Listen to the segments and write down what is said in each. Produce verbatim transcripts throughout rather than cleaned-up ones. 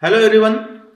Hello everyone.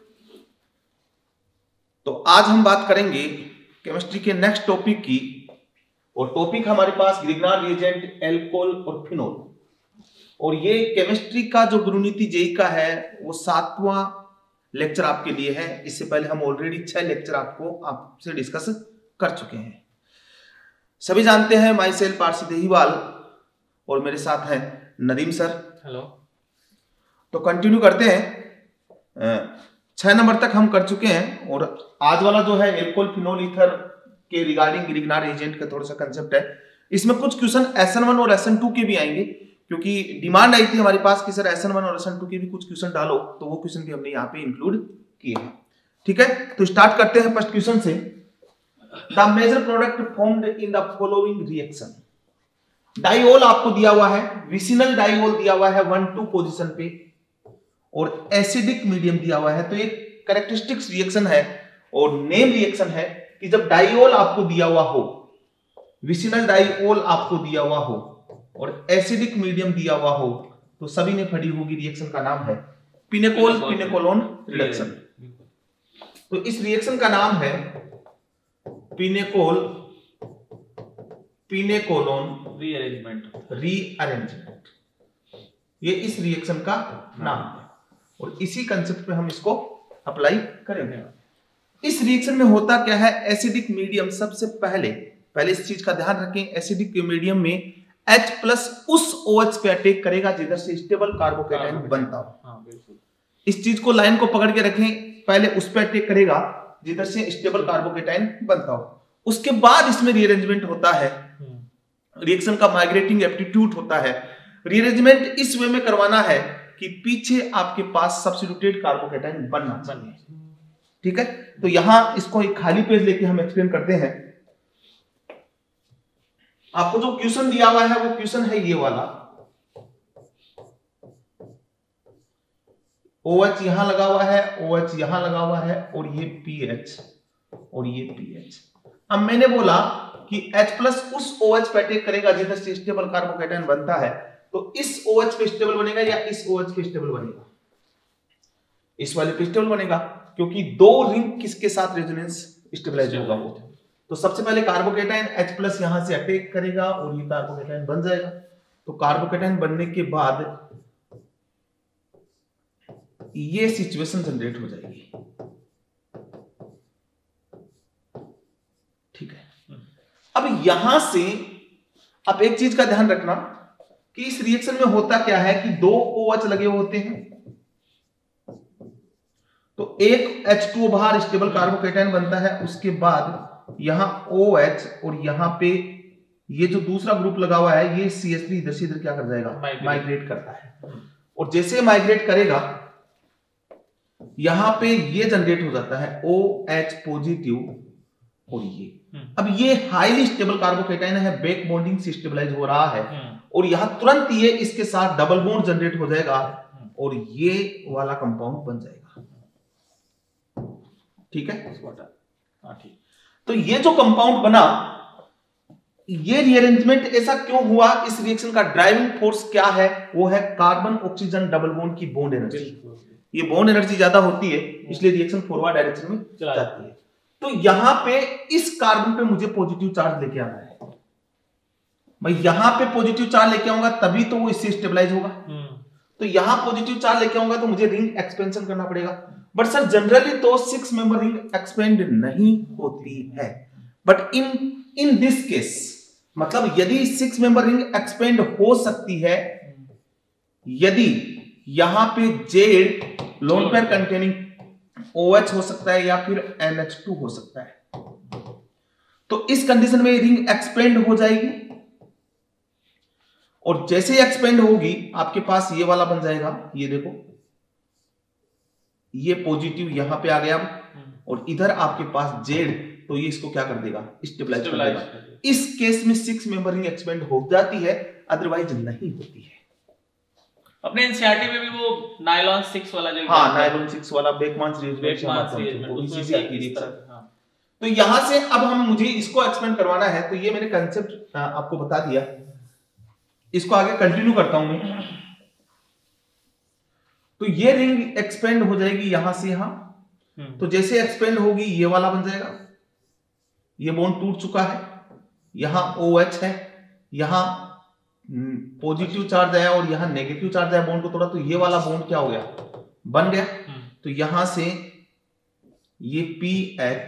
तो आज हम बात करेंगे केमिस्ट्री के नेक्स्ट टॉपिक की, और टॉपिक हमारे पास ग्रिग्नार रिएजेंट, एल्कोहल और फिनोल। और ये केमिस्ट्री का जो गुरुनीति जेई का है वो सातवां लेक्चर आपके लिए है। इससे पहले हम ऑलरेडी छह लेक्चर आपको आपसे डिस्कस कर चुके हैं। सभी जानते हैं माई सेल्फ पारसी देहीवाल, और मेरे साथ हैं नदीम सर। हेलो। तो कंटिन्यू करते हैं। छह नंबर तक हम कर चुके हैं, और आज वाला जो है एल्कोहल फिनोल ईथर के रिगार्डिंग ग्रिग्नार एजेंट का थोड़ा सा कंसेप्ट है। इसमें कुछ क्वेश्चन एस एन वन और एस एन टू के भी आएंगे, क्योंकि डिमांड आई थी हमारे पास कि सर एस एन वन और एस एन टू के भी कुछ क्वेश्चन डालो, तो वो क्वेश्चन भी हमने यहाँ पे इंक्लूड किए हैं। ठीक है, तो स्टार्ट करते हैं फर्स्ट क्वेश्चन से। The major product formed in the following reaction. Diol आपको दिया हुआ है, विसिनल डाइओल दिया हुआ है वन टू पोजीशन पे, और एसिडिक मीडियम दिया हुआ है। तो एक कैरेक्टरिस्टिक्स रिएक्शन है और नेम रिएक्शन है कि जब डाइओल आपको दिया हुआ हो, विसिनल डाइओल आपको दिया हुआ हो और एसिडिक मीडियम दिया हुआ हो, तो सभी ने पढ़ी होगी रिएक्शन का नाम है पिनेकोल पिनेकोलोन रिडक्शन। तो इस रिएक्शन का नाम है पिनेकोल पिनेकोलोन रीअरेंजमेंट रीअरेंजमेंट। ये इस रिएक्शन का नाम है, और इसी कंसेप्ट पे हम इसको अप्लाई करेंगे। इस रिएक्शन में होता क्या है, एसिडिक मीडियम सबसे पहले पहले इस चीज का ध्यान रखें, एसिडिक मीडियम में H प्लस उस OH पे अटैक करेगा जिधर से स्टेबल कार्बोकेटाइन बनता हो। इस चीज को लाइन को पकड़ के रखें, पहले उस पे अटैक करेगा जिधर से स्टेबल कार्बोकेटाइन बनता हो। उसके बाद इसमें रीअरेंजमेंट होता है, रिएक्शन का माइग्रेटिंग एप्टीट्यूड होता है। रीअरेंजमेंट इस वे में करवाना है कि पीछे आपके पास सब्स्टिट्यूटेड कार्बोकेटाइन बनना चाहिए। ठीक है, तो यहां इसको एक खाली पेज लेके हम एक्सप्लेन करते हैं। आपको जो क्वेश्चन दिया हुआ है वो क्वेश्चन है ये वाला, OH यहां लगा हुआ है, OH यहां लगा हुआ है, और ये पीएच और ये पीएच। अब मैंने बोला कि H प्लस उस OH पे अटैक करेगा जिधर से स्टेबल कार्बोकेटाइन बनता है, तो इस OH पे स्टेबल बनेगा या इस OH पे स्टेबल बनेगा? इस वाले पे स्टेबल बनेगा, क्योंकि दो रिंग किसके साथ रेजोनेंस स्टेबलाइज होगा वो। तो सबसे पहले कार्बोकेटाइन H प्लस यहां से अटैक करेगा और ये कार्बोकेटाइन बन जाएगा। तो कार्बोकेटाइन बनने के बाद ये सिचुएशन जनरेट हो जाएगी। ठीक है, अब यहां से अब एक चीज का ध्यान रखना कि इस रिएक्शन में होता क्या है कि दो OH लगे होते हैं, तो एक H टू बाहर स्टेबल कार्बोकेटाइन बनता है, उसके बाद यहां OH और यहां पे ये जो दूसरा ग्रुप लगा हुआ है ये सी एच थ्री इधर से इधर क्या कर जाएगा, माइग्रेट करता है। और जैसे माइग्रेट करेगा यहां पे ये जनरेट हो जाता है OH पॉजिटिव, और ये अब ये हाईली स्टेबल कार्बोकेटाइन है, बैक बॉन्डिंग से स्टेबलाइज हो रहा है, और यहां तुरंत ये इसके साथ डबल बॉन्ड जनरेट हो जाएगा और ये वाला कंपाउंड बन जाएगा। ठीक है, ठीक। तो ये जो कंपाउंड बना, ये रीअरेंजमेंट ऐसा क्यों हुआ, इस रिएक्शन का ड्राइविंग फोर्स क्या है, वो है कार्बन ऑक्सीजन डबल बॉन्ड की बॉन्ड एनर्जी। ये बॉन्ड एनर्जी ज्यादा होती है, इसलिए रिएक्शन फॉरवर्ड डायरेक्शन में जाती है। तो यहां पे इस कार्बन पे मुझे पॉजिटिव चार्ज लेके आना है भाई, यहां पे पॉजिटिव चार्ज लेके आऊंगा तभी तो वो इससे स्टेबलाइज होगा। तो यहां पॉजिटिव चार्ज लेके आऊंगा तो मुझे रिंग एक्सपेंशन करना पड़ेगा। बट सर जनरली तो सिक्स मेंबर रिंग एक्सपेंड नहीं होती है, but in in this case, मतलब यदि सिक्स मेंबर रिंग एक्सपेंड हो सकती है यदि यहां पे Z lone pair containing OH हो सकता है या फिर एन एच टू हो सकता है, तो इस कंडीशन में रिंग एक्सपेंड हो जाएगी, और जैसे ही एक्सपेंड होगी आपके पास ये वाला बन जाएगा। ये देखो, ये पॉजिटिव यहां पे आ गया, और इधर आपके पास जेड, तो ये इसको क्या कर देगा, स्टेबलाइज कर देगा। इस केस में सिक्स मेंबर रिंग एक्सपेंड हो जाती है, अदरवाइज नहीं होती है। अपने एनसीईआरटी में भी वो नायलॉन सिक्स वाला जो, हाँ नायलॉन सिक्स वाला बेकमांस रिएरेंजमेंट। तो यहां से अब हम मुझे इसको एक्सपेंड करवाना है, तो ये मैंने कंसेप्ट आपको बता दिया, इसको आगे कंटिन्यू करता हूं मैं। तो ये रिंग एक्सपेंड हो जाएगी यहां से यहां, तो जैसे एक्सपेंड होगी ये वाला बन जाएगा, ये बॉन्ड टूट चुका है, यहां OH है, यहां पॉजिटिव चार्ज आया और यहां नेगेटिव चार्ज आया, बॉन्ड को तोड़ा, तो ये वाला बॉन्ड क्या हो गया, बन गया। तो यहां से ये PH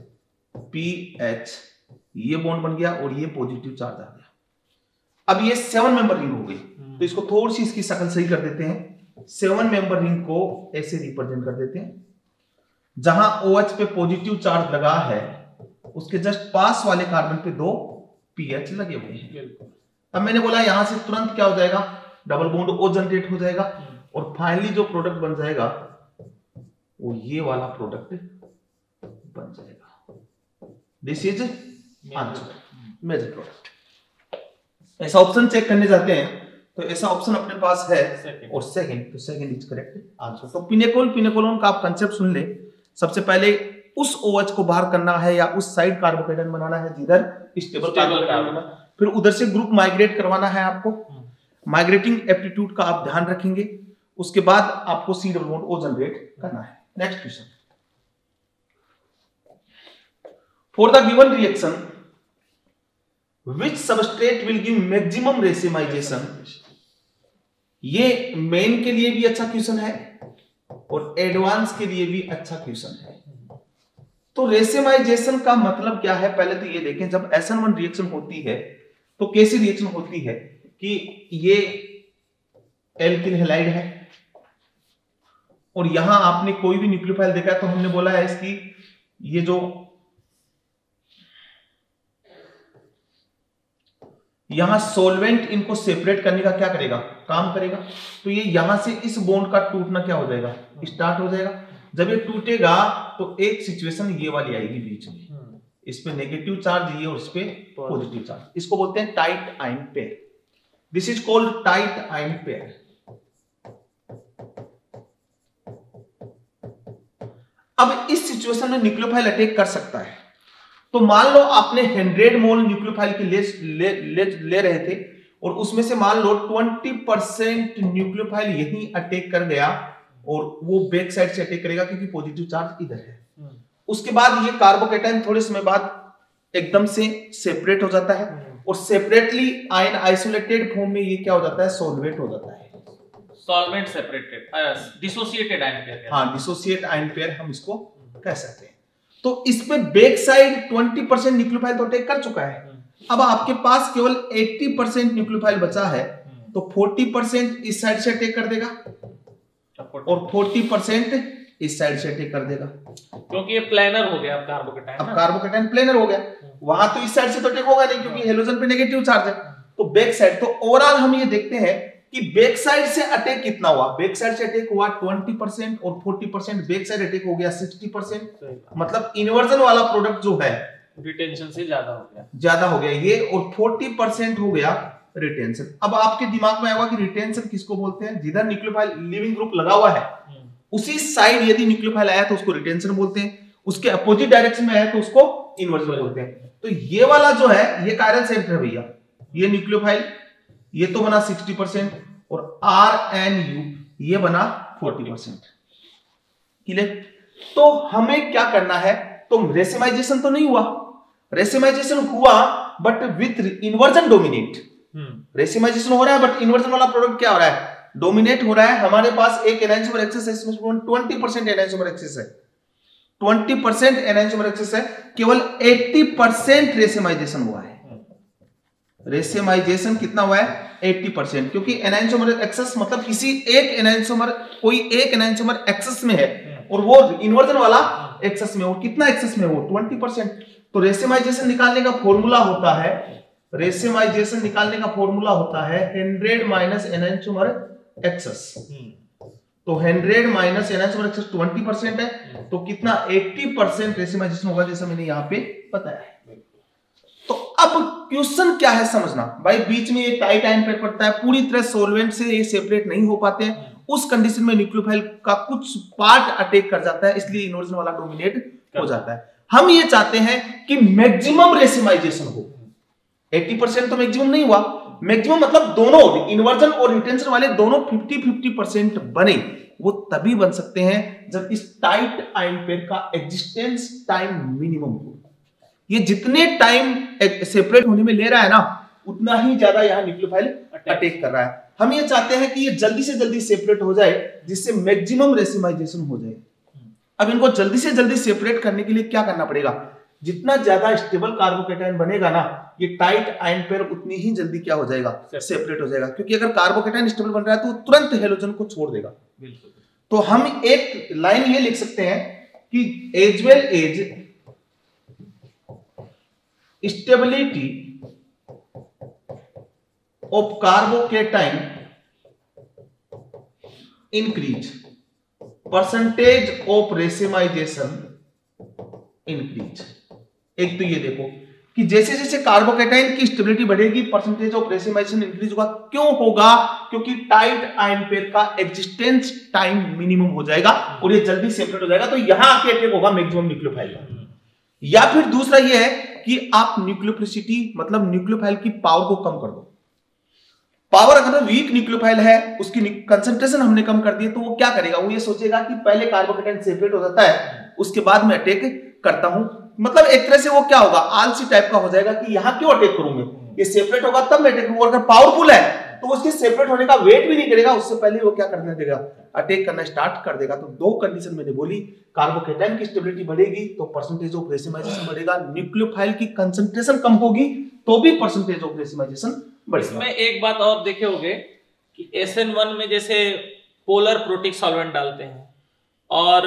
PH ये बॉन्ड बन गया और ये पॉजिटिव चार्ज आ गया। अब ये सेवन मेंबर रिंग हो गई, तो इसको थोड़ी सी इसकी शक्ल सही कर देते हैं। सेवन मेंबर रिंग को ऐसे रिप्रेजेंट कर देते हैं, जहां OH पे पॉजिटिव चार्ज लगा है उसके जस्ट पास वाले कार्बन पे दो पीएच लगे हुए हैं। अब मैंने बोला यहां से तुरंत क्या हो जाएगा, डबल बॉन्ड O जनरेट हो जाएगा और फाइनली जो प्रोडक्ट बन जाएगा वो ये वाला प्रोडक्ट बन जाएगा। This is answer, major product. ऐसा ऑप्शन चेक करने जाते हैं तो ऐसा ऑप्शन अपने पास है second. और सेकंड, तो सेकंड इज करेक्ट आंसर। तो पिनेकोल पिनेकोलोन का आप कंसेप्ट सुन ले। सबसे पहले उस OH को बाहर करना है या उस साइड कार्बोकेटाइन बनाना है जिधर स्टेबल कार्बोकेटाइन, फिर उधर से ग्रुप माइग्रेट करवाना है आपको। माइग्रेटिंग एप्टीट्यूड का आप ध्यान रखेंगे, उसके बाद आपको C double bond O generate करना है। Next question, for the given reaction which substrate will give maximum racemization. ये मेन के लिए भी अच्छा क्वेश्चन है और एडवांस के लिए भी अच्छा क्वेश्चन है। तो रेसिमाइजेशन का मतलब क्या है, पहले तो ये देखें, जब एस एन वन रिएक्शन होती है तो कैसी रिएक्शन होती है कि ये एल्किल हैलाइड है और यहां आपने कोई भी न्यूक्लियोफाइल देखा है तो हमने बोला है इसकी ये जो यहां सोलवेंट इनको सेपरेट करने का क्या करेगा, काम करेगा। तो ये यहां से इस बॉन्ड का टूटना क्या हो जाएगा, स्टार्ट हो जाएगा। जब ये टूटेगा तो एक सिचुएशन ये वाली आएगी बीच में, इस पे नेगेटिव चार्ज ये और इस पे पॉजिटिव चार्ज, इसको बोलते हैं tight ion pair. This is called tight ion pair. अब इस सिचुएशन में न्यूक्लियोफाइल अटैक कर सकता है। तो मान लो आपने हंड्रेड मोल न्यूक्लियोफाइल की ले, ले, ले, ले रहे थे और उसमें से मान लो ट्वेंटी परसेंट न्यूक्लियोफाइल यहीं अटैक कर गया और वो बैक साइड से अटैक करेगा क्योंकि पॉजिटिव चार्ज इधर है। उसके बाद ये कार्बोकेटाइन थोड़े समय बाद एकदम से सेपरेट हो जाता है और सेपरेटली आयन आइसोलेटेड फॉर्म में ये क्या हो जाता है, सॉल्वेट हो जाता है। Solvent separated, dissociated ion pair. हाँ, डिसोसिएट आयन पेयर हम इसको कह सकते हैं। तो इस पे back side twenty percent nucleophile तो अटैक कर चुका है। अब आपके पास केवल अस्सी परसेंट न्यूक्लियोफाइल बचा है, तो चालीस परसेंट इस साइड से अटैक कर देगा और चालीस परसेंट इस साइड से अटैक कर देगा, क्योंकि ये प्लेनर हो गया अब कार्बोकेटाइन। अब कार्बोकेटाइन प्लेनर हो गया, वहां तो इस साइड से तो अटैक होगा नहीं क्योंकि हेलोजन पे नेगेटिव चार्ज है। तो बैक साइड, तो ओवरऑल हम ये देखते हैं कि बैक साइड से अटैक कितना हुआ, बैक साइड से अटैक हुआ बीस परसेंट और चालीस परसेंट बैक साइड अटैक हो गया साठ परसेंट। मतलब इन्वर्जन वाला प्रोडक्ट जो है रिटेंशन से ज्यादा हो गया, ज्यादा हो गया ये, और चालीस परसेंट हो गया रिटेंशन। अब आपके दिमाग में आएगा कि रिटेंशन किसको बोलते हैं, जिधर न्यूक्लियोफाइल लिविंग ग्रुप लगा हुआ है उसी साइड यदि न्यूक्लियोफाइल आया तो उसको रिटेंशन बोलते हैं, उसके अपोजिट डायरेक्शन में आया तो उसको इन्वर्जन बोलते हैं। तो ये वाला जो है ये कायरल सेंटर है भैया, ये न्यूक्लियोफाइल ये तो बना साठ परसेंट और आर एन यू ये बना चालीस परसेंट। क्लियर? तो हमें क्या करना है, तो रेसिमाइजेशन तो नहीं हुआ, रेसिमाइजेशन हुआ but with inversion dominate. Racemization हो रहा है बट इन्वर्जन वाला प्रोडक्ट क्या हो रहा है, डोमिनेट हो रहा है। हमारे पास एक एनाइसोमर एक्सेस है, इसमें बीस परसेंट एनाइसोमर एक्सेस है, बीस परसेंट एनाइसोमर एक्सेस है, केवल अस्सी परसेंट रेसिमाइजेशन हुआ है। रेसिमाइजेशन कितना हुआ है, अस्सी परसेंट, क्योंकि एनाइसोमर एक्सेस मतलब किसी एक एनाइसोमर, कोई एक एनाइसोमर एक्सेस में है और वो इन्वर्जन वाला एक्सेस में, और कितना एक्सेस में, वो बीस परसेंट। तो रेसिमाइजेशन निकालने का फॉर्मूला होता है, रेसिमाइजेशन निकालने का फॉर्मूला होता है हंड्रेड माइनस एनाइसोमर एक्सेस। तो हंड्रेड माइनस एनाइसोमर एक्सेस बीस परसेंट है, तो कितना अस्सी परसेंट रेसिमाइजेशन होगा, जैसा मैंने यहां पे बताया है। तो अब क्वेश्चन क्या है समझना भाई, बीच में ये टाइट आयन पेयर पड़ता है, पूरी तरह सॉल्वेंट से ये सेपरेट नहीं हो पाते हैं, उस कंडीशन में न्यूक्लियोफाइल का कुछ पार्ट अटैक कर जाता है, इसलिए इन्वर्जन वाला डोमिनेट हो जाता है। हम ये चाहते हैं कि मैक्सिमम रेसिमाइजेशन हो, अस्सी परसेंट तो मैक्सिमम नहीं हुआ, मैक्सिमम मतलब दोनों इन्वर्जन और रिटेंशन वाले दोनों पचास पचास परसेंट बने, वो तभी बन सकते हैं जब इस टाइट आयन पेयर का एग्जिस्टेंस टाइम मिनिमम हो। ये जितने टाइम सेपरेट होने में ले रहा है ना, उतना ही ज्यादा यहाँ न्यूक्लियोफाइल अटैक कर रहा है। हम ये चाहते हैं कि ये जल्दी से जल्दी सेपरेट हो जाए, जिससे मैक्सिमम रेसिमाइजेशन हो जाए। अब इनको जल्दी से जल्दी सेपरेट करने के लिए क्या करना पड़ेगा? जितना ज्यादा स्टेबल कार्बोकेटाइन बनेगा ना, ये टाइट आयन पेयर उतनी ही जल्दी क्या हो जाएगा? सेपरेट हो जाएगा। क्योंकि अगर कार्बोकेटाइन स्टेबल बन रहा है तो तुरंत हेलोजन को छोड़ देगा। तो हम एक लाइन ये लिख सकते हैं कि as well as stability of carbocation increase, percentage of racemization increase. एक तो ये देखो कि जैसे जैसे कार्बोकेटाइन की स्टेबिलिटी बढ़ेगी, परसेंटेज ऑफ रेसिमाइजेशन इंक्रीज होगा। क्यों होगा? क्योंकि टाइट आयन पेयर का एग्जिस्टेंस टाइम मिनिमम हो जाएगा और ये जल्दी सेपरेट हो जाएगा। तो यहां आके अटैक होगा मैक्सिमम न्यूक्लियोफाइल का। या फिर दूसरा ये है कि आप न्यूक्लियोफिलिसिटी मतलब न्यूक्लियोफाइल की पावर को कम कर दो। पावर अगर वीक न्यूक्लियोफाइल है, उसकी कंसंट्रेशन हमने कम कर दी, तो वो क्या करेगा? वो ये सोचेगा कि पहले कार्बोकेटाइन सेपरेट हो जाता है, उसके बाद मैं अटैक करता हूं। मतलब एक तरह से वो क्या होगा? आलसी टाइप का हो जाएगा कि यहां क्यों अटैक करूंगे, ये सेपरेट होगा तब मैं अटैक करूंगा। अगर पावरफुल है तो उसके सेपरेट होने का वेट भी नहीं करेगा, उससे पहले वो क्या करने देगा? अटैक करना स्टार्ट कर देगा। तो दो कंडीशन मैंने बोली, कार्बोकेटाइन की स्टेबिलिटी बढ़ेगी तो परसेंटेज ऑफ रेसिमाइजेशन बढ़ेगा, न्यूक्लियोफाइल की कंसंट्रेशन कम होगी तो भी परसेंटेज ऑफ रेसिमाइजेशन बढ़ेगा। इसमें एक बात और देखे होंगे कि एस एन वन में जैसे पोलर प्रोटिक सॉल्वेंट डालते हैं और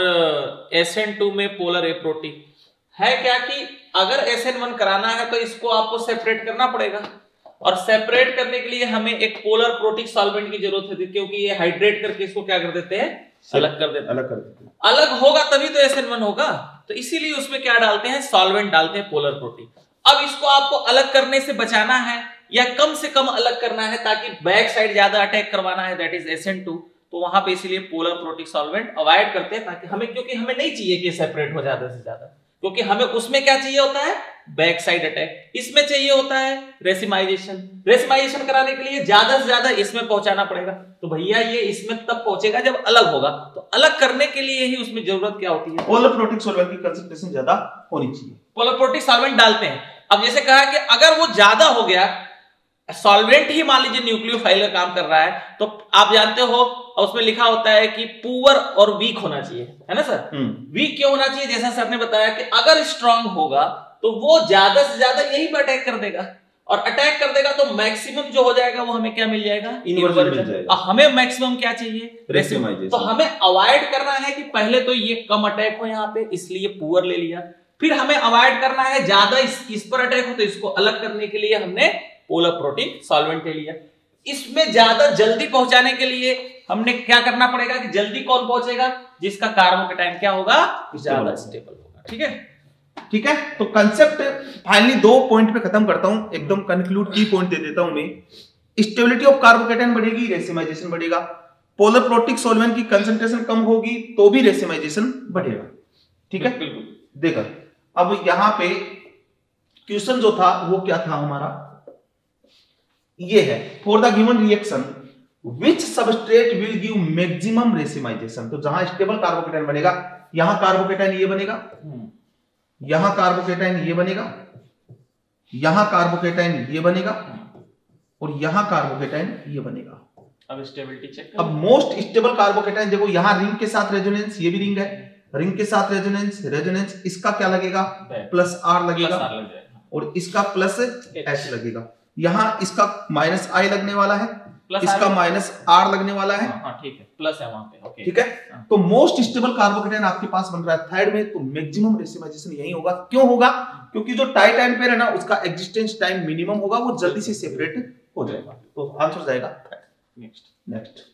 एस एन टू में पोलर एप्रोटिक है, क्या कि अगर एस एन वन कराना है तो इसको आपको सेपरेट करना पड़ेगा, और सेपरेट करने के लिए हमें एक पोलर प्रोटिक सॉल्वेंट की जरूरत होती है, क्योंकि ये हाइड्रेट करके इसको क्या कर देते हैं? अलग कर देते हैं। अलग कर देते हैं। अलग होगा तभी तो एस एन वन होगा। तो इसीलिए उसमें क्या डालते हैं? सॉल्वेंट डालते हैं, पोलर प्रोटिक। अब इसको आपको अलग करने से बचाना है या कम से कम अलग करना है ताकि बैक साइड ज्यादा अटैक करवाना है, that is S N two, तो वहां पे इसीलिए पोलर प्रोटिक सॉल्वेंट अवॉइड करते हैं, ताकि हमें, क्योंकि हमें नहीं चाहिए कि सेपरेट हो ज्यादा से ज्यादा, क्योंकि हमें उसमें क्या चाहिए होता है? Back side attack. इसमें चाहिए होता है रेसिमाइजेशन। रेसिमाइजेशन कराने के लिए ज्यादा से ज्यादा इसमें पहुंचाना पड़ेगा। तो भैया ये इसमें तब पहुंचेगा जब अलग होगा। तो अलग करने के लिए ही उसमें जरूरत क्या होती है? पोलर प्रोटिक सॉल्वेंट की कंसंट्रेशन ज्यादा होनी चाहिए। पोलर प्रोटिक सॉल्वेंट डालते हैं। अब जैसे कहा कि अगर वो ज्यादा हो गया, सॉल्वेंट ही मान लीजिए न्यूक्लियोफाइल का काम कर रहा है, तो आप जानते हो उसमें लिखा होता है कि पुअर और वीक होना चाहिए, है ना सर? वीक क्यों होना चाहिए? जैसा सर ने बताया कि अगर स्ट्रांग होगा तो वो ज्यादा से ज्यादा यही पे अटैक कर देगा, और अटैक कर देगा तो मैक्सिमम जो हो जाएगा वो हमें क्या मिल जाएगा? इन्वर्जन मिल जाएगा। हमें मैक्सिमम क्या चाहिए? रेसिमाइजेशन। तो हमें अवॉइड करना है कि पहले तो ये कम अटैक हो यहाँ पे, इसलिए पुअर ले लिया। फिर हमें अवॉइड करना है ज्यादा इस, इस पर अटैक हो, तो इसको अलग करने के लिए हमने पोलर प्रोटिक सॉल्वेंट ले लिया। इसमें ज्यादा जल्दी पहुंचाने के लिए हमने क्या करना पड़ेगा कि जल्दी कौन पहुंचेगा? जिसका कार्बोकेटाइन क्या होगा? ज्यादा स्टेबल होगा। ठीक है, ठीक है। तो कंसेप्ट फाइनली दो पॉइंट पे खत्म करता हूं, एकदम कंक्लूड की पॉइंट दे देता हूं मैं। स्टेबिलिटी ऑफ कार्बोकेटाइन बढ़ेगी, रेसिमाइजेशन बढ़ेगा। पोलर प्रोटिक सॉल्वेंट की कंसंट्रेशन कम होगी तो भी रेसिमाइजेशन बढ़ेगा। ठीक है, देखो अब यहां पे क्वेश्चन जो था वो क्या था हमारा? ये है, for the given reaction which substrate will give maximum racemization. तो जहां स्टेबल कार्बोकेटाइन बनेगा, यहां कार्बोकेटाइन ये बनेगा, यहां कार्बोकेटाइन ये बनेगा, यहां कार्बोकेटाइन ये बनेगा, और यहां कार्बोकेटाइन ये बनेगा। अब स्टेबिलिटी चेक। अब मोस्ट स्टेबल कार्बोकेटाइन देखो, यहां रिंग के साथ रेजोनेंस, ये भी रिंग है, रिंग के साथ रेजोनेंस, रेजोनेंस इसका क्या लगेगा? प्लस आर लगेगा, और इसका प्लस एच लगेगा। यहां इसका माइनस आई लगने वाला है, इसका माइनस आर लगने वाला है। हाँ, ठीक है, प्लस है वहां पे। ओके, ठीक है। तो मोस्ट स्टेबल कार्बोकेटाइन आपके पास बन रहा है थर्ड में, तो मैक्सिमम रेसिमाइजेशन यही होगा। क्यों होगा? क्योंकि जो टाइट आयन पेयर है ना, उसका एग्जिस्टेंस टाइम मिनिमम होगा, वो जल्दी से सेपरेट हो जाएगा। तो आंसर जाएगा नेक्स्ट नेक्स्ट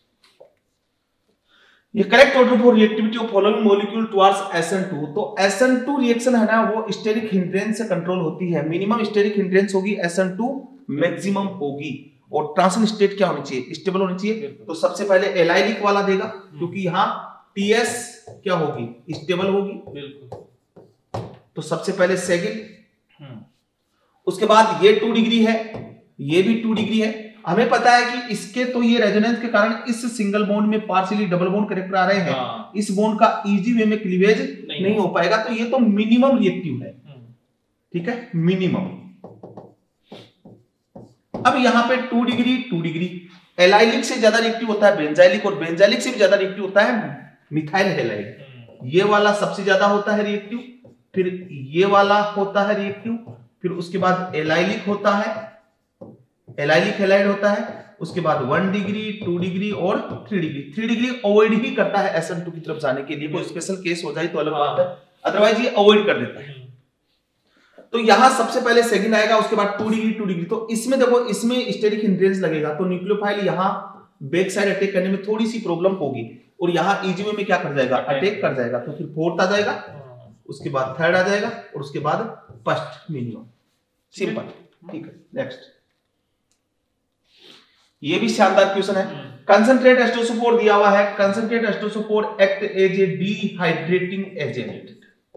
ये correct order for reactivity of following molecule towards S N two. तो एस एन टू रिएक्शन है ना, वो स्टेरिक हिंड्रेंस से कंट्रोल होती है। मिनिमम स्टेरिक हिंड्रेंस होगी एस एन टू, मैक्सिमम होगी। और ट्रांजिशन स्टेट क्या होनी चाहिए? स्टेबल होनी चाहिए। तो सबसे पहले एलाइलिक वाला देगा, क्योंकि यहाँ टीएस क्या होगी? स्टेबल होगी। बिल्कुल। तो सबसे पहले सेकंड, उसके बाद ये टू डिग्री है, ये भी टू डिग्री है, हमें पता है कि इसके तो ये रेजोनेंस के कारण इस सिंगल बॉन्ड में पार्शियली डबल बॉन्ड कैरेक्टर आ रहे हैं। हाँ। इस बॉन्ड का इजी वे में क्लीवेज नहीं, नहीं हो पाएगा, तो ये तो मिनिमम रिएक्टिव है। ठीक है, मिनिमम। अब यहां पे two degree two degree allylic से ज्यादा रिएक्टिव होता है बेंजाइलिक, और बेंजाइलिक से भी ज्यादा रिएक्टिव होता है मिथाइल हैलाइड। ये वाला सबसे ज्यादा होता है रिएक्टिव, फिर ये वाला होता है रिएक्टिव, फिर उसके बाद एलाइलिक होता है, एलाइलिक हैलाइड होता है, उसके बाद वन डिग्री टू डिग्री और three degree. Three degree avoid ही करता है एस एन टू की तरफ जाने के लिए, कोई स्पेशल केस हो जाए तो अलग बात है, अदरवाइज ये अवॉइड कर देता है। तो यहां सबसे पहले सेकंड आएगा, उसके बाद टू डिग्री टू डिग्री। तो इसमें देखो, इसमें स्टेरिक हिंड्रेंस लगेगा, तो न्यूक्लियोफाइल यहां बैक साइड अटैक करने में थोड़ी सी प्रॉब्लम होगी, और यहां इजी वे में क्या कर जाएगा, अटैक कर जाएगा। तो फिर फोर्थ आ जाएगा, उसके बाद थर्ड आ जाएगा, और उसके बाद फर्स्ट मिनिमम। सिंपल, ठीक है। नेक्स्ट, ये भी शानदार क्वेश्चन है। कंसंट्रेट एस्टोसोफोर दिया हुआ है, कंसंट्रेट एस्टोसोफोर act as a dehydrating agent.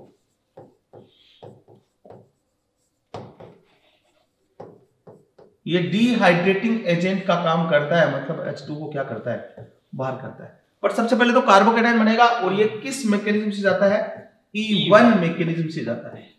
ये डिहाइड्रेटिंग एजेंट का काम करता है, मतलब एच टू को क्या करता है, बाहर करता है। बट सबसे पहले तो कार्बोकेटाइन बनेगा, और ये किस मैकेनिज्म से जाता है, ई वन मैकेनिज्म से जाता है।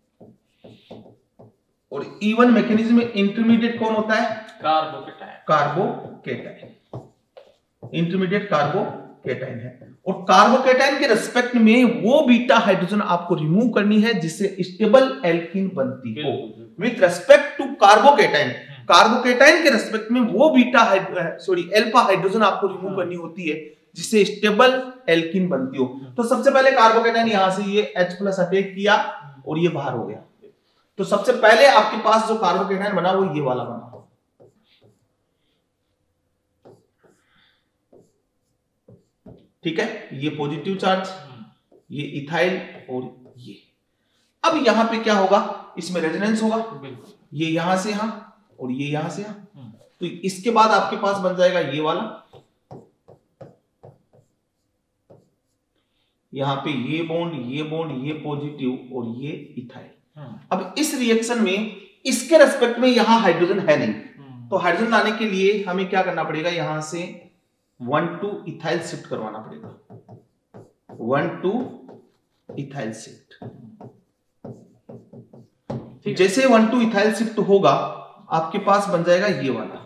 और ई वन मैकेनिज्म में इंटरमीडिएट कौन होता है, कार्बोकेटाइन। कार्बोकेटाइन इंटरमीडिएट कार्बोकेटाइन है, और कार्बोकेटाइन के रेस्पेक्ट में वो बीटा हाइड्रोजन आपको रिमूव करनी है जिससे स्टेबल एल्कीन बनती हो। With respect to carbocation, carbocation के रेस्पेक्ट में वो बीटा सॉरी अल्फा हाइड्रोजन आपको रिमूव करनी होती है जिससे स्टेबल एल्कीन बनती हो। तो सबसे पहले कार्बोकेटाइन यहां से ये H प्लस अटैक किया और ये बाहर हो गया। तो सबसे पहले आपके पास जो कार्बोकेटाइन बना वो ये वाला बना, ठीक है। ये पॉजिटिव चार्ज, ये इथाइल, और ये अब यहां पे क्या होगा, इसमें रेजोनेंस होगा, ये यहां से यहां और ये यहां से यहां। तो इसके बाद आपके पास बन जाएगा ये वाला, यहां पे ये बॉन्ड, ये बॉन्ड, ये पॉजिटिव और ये इथाइल। अब इस रिएक्शन में इसके रेस्पेक्ट में यहां हाइड्रोजन है नहीं, तो हाइड्रोजन लाने के लिए हमें क्या करना पड़ेगा, यहां से वन टू इथाइल शिफ्ट करवाना पड़ेगा, वन टू इथाइल शिफ्ट। जैसे वन टू इथाइल शिफ्ट होगा आपके पास बन जाएगा ये वाला।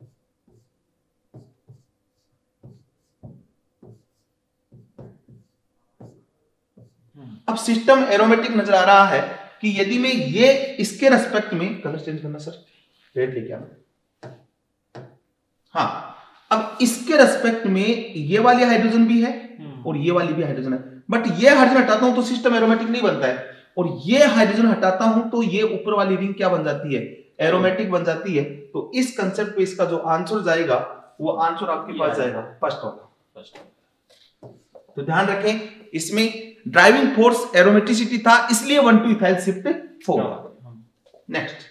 अब सिस्टम एरोमेटिक नजर आ रहा है कि यदि मैं ये इसके रेस्पेक्ट में, कलर चेंज करना सर, रेड लेके आना, हाँ। अब इसके रेस्पेक्ट में ये वाली हाइड्रोजन भी है और ये वाली भी हाइड्रोजन है, बट ये हाइड्रोजन हटाता हूं तो सिस्टम एरोमेटिक नहीं बनता है, और ये हाइड्रोजन हटाता हूं तो ये ऊपर वाली रिंग क्या बन जाती है, एरोमेटिक बन जाती है। तो इस कंसेप्ट पे इसका जो आंसर जाएगा वो आंसर आपके पास जाएगा फर्स्ट वाला। तो ध्यान रखें, इसमें ड्राइविंग फोर्स एरोमेटिसिटी था, इसलिए वन टू इथाइल शिफ्ट होगा। नेक्स्ट,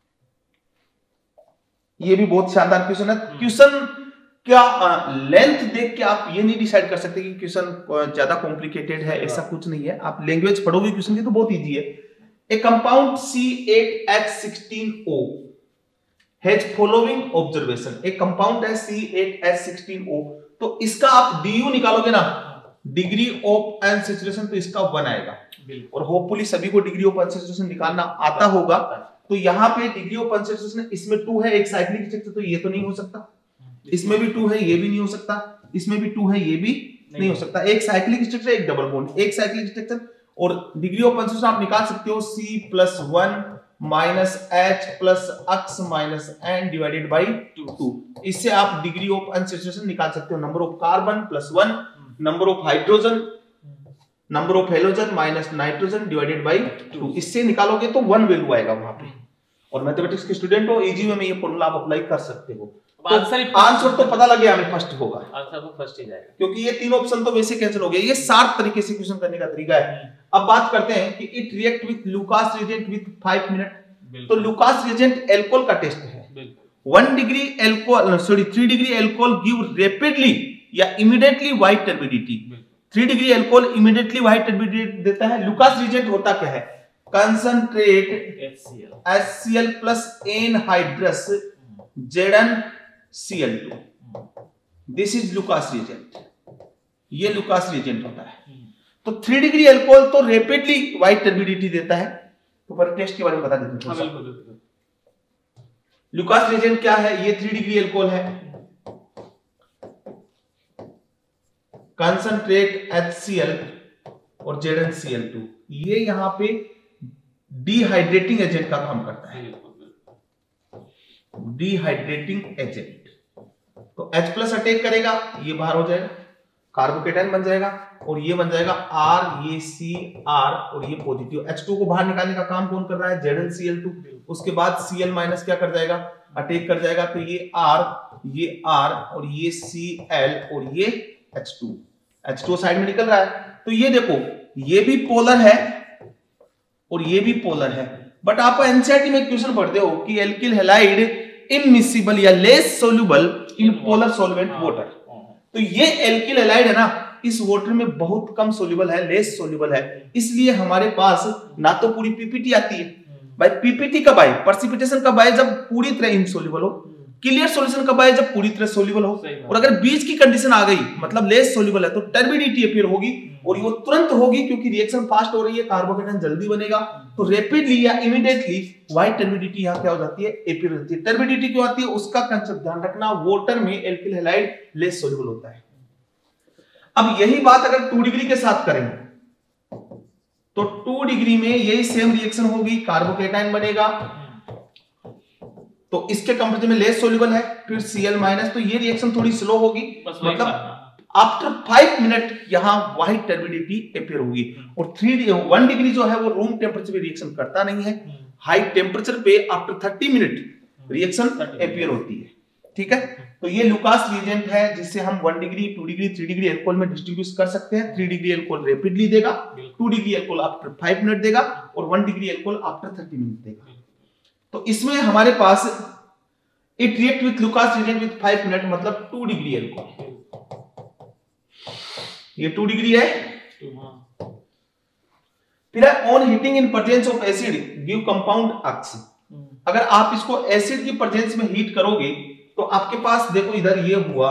ये भी बहुत शानदार क्वेश्चन है। क्वेश्चन क्या लेंथ देख के आप ये नहीं डिसाइड कर सकते कि क्वेश्चन ज्यादा कॉम्प्लिकेटेड है, ऐसा कुछ नहीं है। आप लैंग्वेज पढ़ोगे क्वेश्चन की तो बहुत इजी है। A compound C eight H sixteen O has following observation. एक कंपाउंड है C eight H sixteen O, तो इसका आप डीयू निकालोगे ना, डिग्री ऑफ अनसैचुरेशन, तो इसका वन आएगा, और होपफुली सभी को डिग्री ऑफ अनसैचुरेशन निकालना आता होगा। तो यहाँ पे डिग्री ऑफ अनसैचुरेशन इसमें टू है, एक साइक्लिक स्ट्रक्चर, तो ये तो नहीं हो सकता, इसमें भी टू है, ये भी नहीं हो सकता, इसमें भी टू है, ये भी नहीं, नहीं हो सकता। एक साइक्लिक स्ट्रक्चर, एक डबल बॉन्ड, एक साइक्लिक स्ट्रक्चर, और डिग्री ऑफ अनसैचुरेशन आप निकाल सकते हो C plus one minus H plus X minus N divided by two. इससे आप डिग्री ऑफ अनसैचुरेशन निकाल सकते हो। Number of carbon plus one, number of hydrogen, number of halogen minus nitrogen divided by two. इससे निकालोगे तो one value आएगा वहां पे। और मैथमेटिक्स के स्टूडेंट हो, इजी वे में ये फॉर्मूला आप अप्लाई कर सकते हो। तो आंसर तो पता लग गया हमें, फर्स्ट होगा, आंसर तो फर्स्ट ही जाएगा, क्योंकि ये तीन ऑप्शन तो वैसे कैंसिल हो गए। ये शार्प तरीके से क्वेश्चन करने का तरीका है। अब बात करते हैं कि it react with Lucas reagent with five minute. तो लुकास रिएजेंट एल्कोहल का टेस्ट है। One degree alcohol sorry three degree alcohol give rapidly या immediately white turbidity. Three degree alcohol immediately white turbidity देता है। लुकास रिएजेंट होता क्या है, concentrate HCl plus anhydrous Zn C L two. This is Lucas reagent, ये Lucas reagent होता है। तो थ्री डिग्री एल्कोहल तो रैपिडली वाइट टर्बिडिटी देता है। तो पर टेस्ट के बारे में बता देते हैं। लुकास रिएजेंट क्या है? ये थ्री डिग्री एल्कोहल है, कंसंट्रेट एच सी एल और Z N C L two. ये यहां पे डिहाइड्रेटिंग एजेंट का काम करता है, डिहाइड्रेटिंग एजेंट। तो H प्लस अटैक करेगा, ये बाहर हो जाएगा, कार्बोकेटाइन बन जाएगा और ये बन जाएगा R, ये C R और ये पॉजिटिव। H टू को बाहर निकालने का काम कौन कर रहा है? Z N C L two. उसके बाद Cl माइनस क्या कर जाएगा? अटैक कर जाएगा। तो ये R, ये R और ये Cl और ये H two, H two side में निकल रहा है। तो ये देखो, ये भी पोलर है और ये भी पोलर है। बट आप एनसीईआरटी में क्वेश्चन पढ़ते हो कि एल्किल हैलाइड इममिसिबल या less soluble in polar solvent water. तो ये एल्किल हैलाइड है ना, इस वाटर में बहुत कम सोल्यूबल है, लेस सोल्यूबल है। इसलिए हमारे पास ना तो पूरी पीपीटी आती है भाई, पीपीटी कब आए? प्रेसिपिटेशन कब आए? जब पूरी तरह इनसोल्यूबल हो। क्लियर सॉल्यूशन कब आए? जब पूरी तरह सोल्यूबल हो। और अगर बीच की कंडीशन आ गई, मतलब लेस सोल्यूबल है, तो टर्बिडिटी अपीयर होगी और ये तुरंत होगी क्योंकि रिएक्शन फास्ट हो रही है, कार्बोकेटाइन जल्दी बनेगा। तो रैपिडली या इमीडिएटली व्हाइट टर्बिडिटी यहां क्या हो जाती है? अपीयर हो जाती है। टर्बिडिटी क्यों आती है? उसका कंसेप्ट ध्यान रखना, वाटर में एल्किल हैलाइड लेस सोल्यूबल होता है। अब यही बात अगर टू डिग्री के साथ करेंगे तो टू डिग्री में यही सेम रिएक्शन होगी, कार्बोकेटाइन बनेगा तो इसके कंपेरिजन में लेस सोल्यूबल है, फिर Cl माइनस। तो ये रिएक्शन थोड़ी स्लो होगी, मतलब आफ्टर फाइव मिनट यहां व्हाइट टर्बिडिटी अपीयर होगी। और थ्री वन डिग्री जो है वो रूम टेम्परेचर पे रिएक्शन करता नहीं है, हाई टेम्परेचर पे after thirty minute reaction appear होती है। ठीक है, तो ये लुकास रिएजेंट है जिससे हम one degree, two degree, three degree alcohol में डिस्ट्रीब्यूट कर सकते हैं। थ्री डिग्री एल्कोहल रैपिडली देगा, two degree alcohol after five minute देगा और one degree alcohol after thirty minute देगा। तो इसमें हमारे पास it react with Lucas reagent with five minute, मतलब टू डिग्री एल्कोहल। ये टू डिग्री है। फिर on heating in presence of acid give compound X। अगर आप इसको एसिड की प्रेजेंस में हीट करोगे तो आपके पास देखो इधर ये हुआ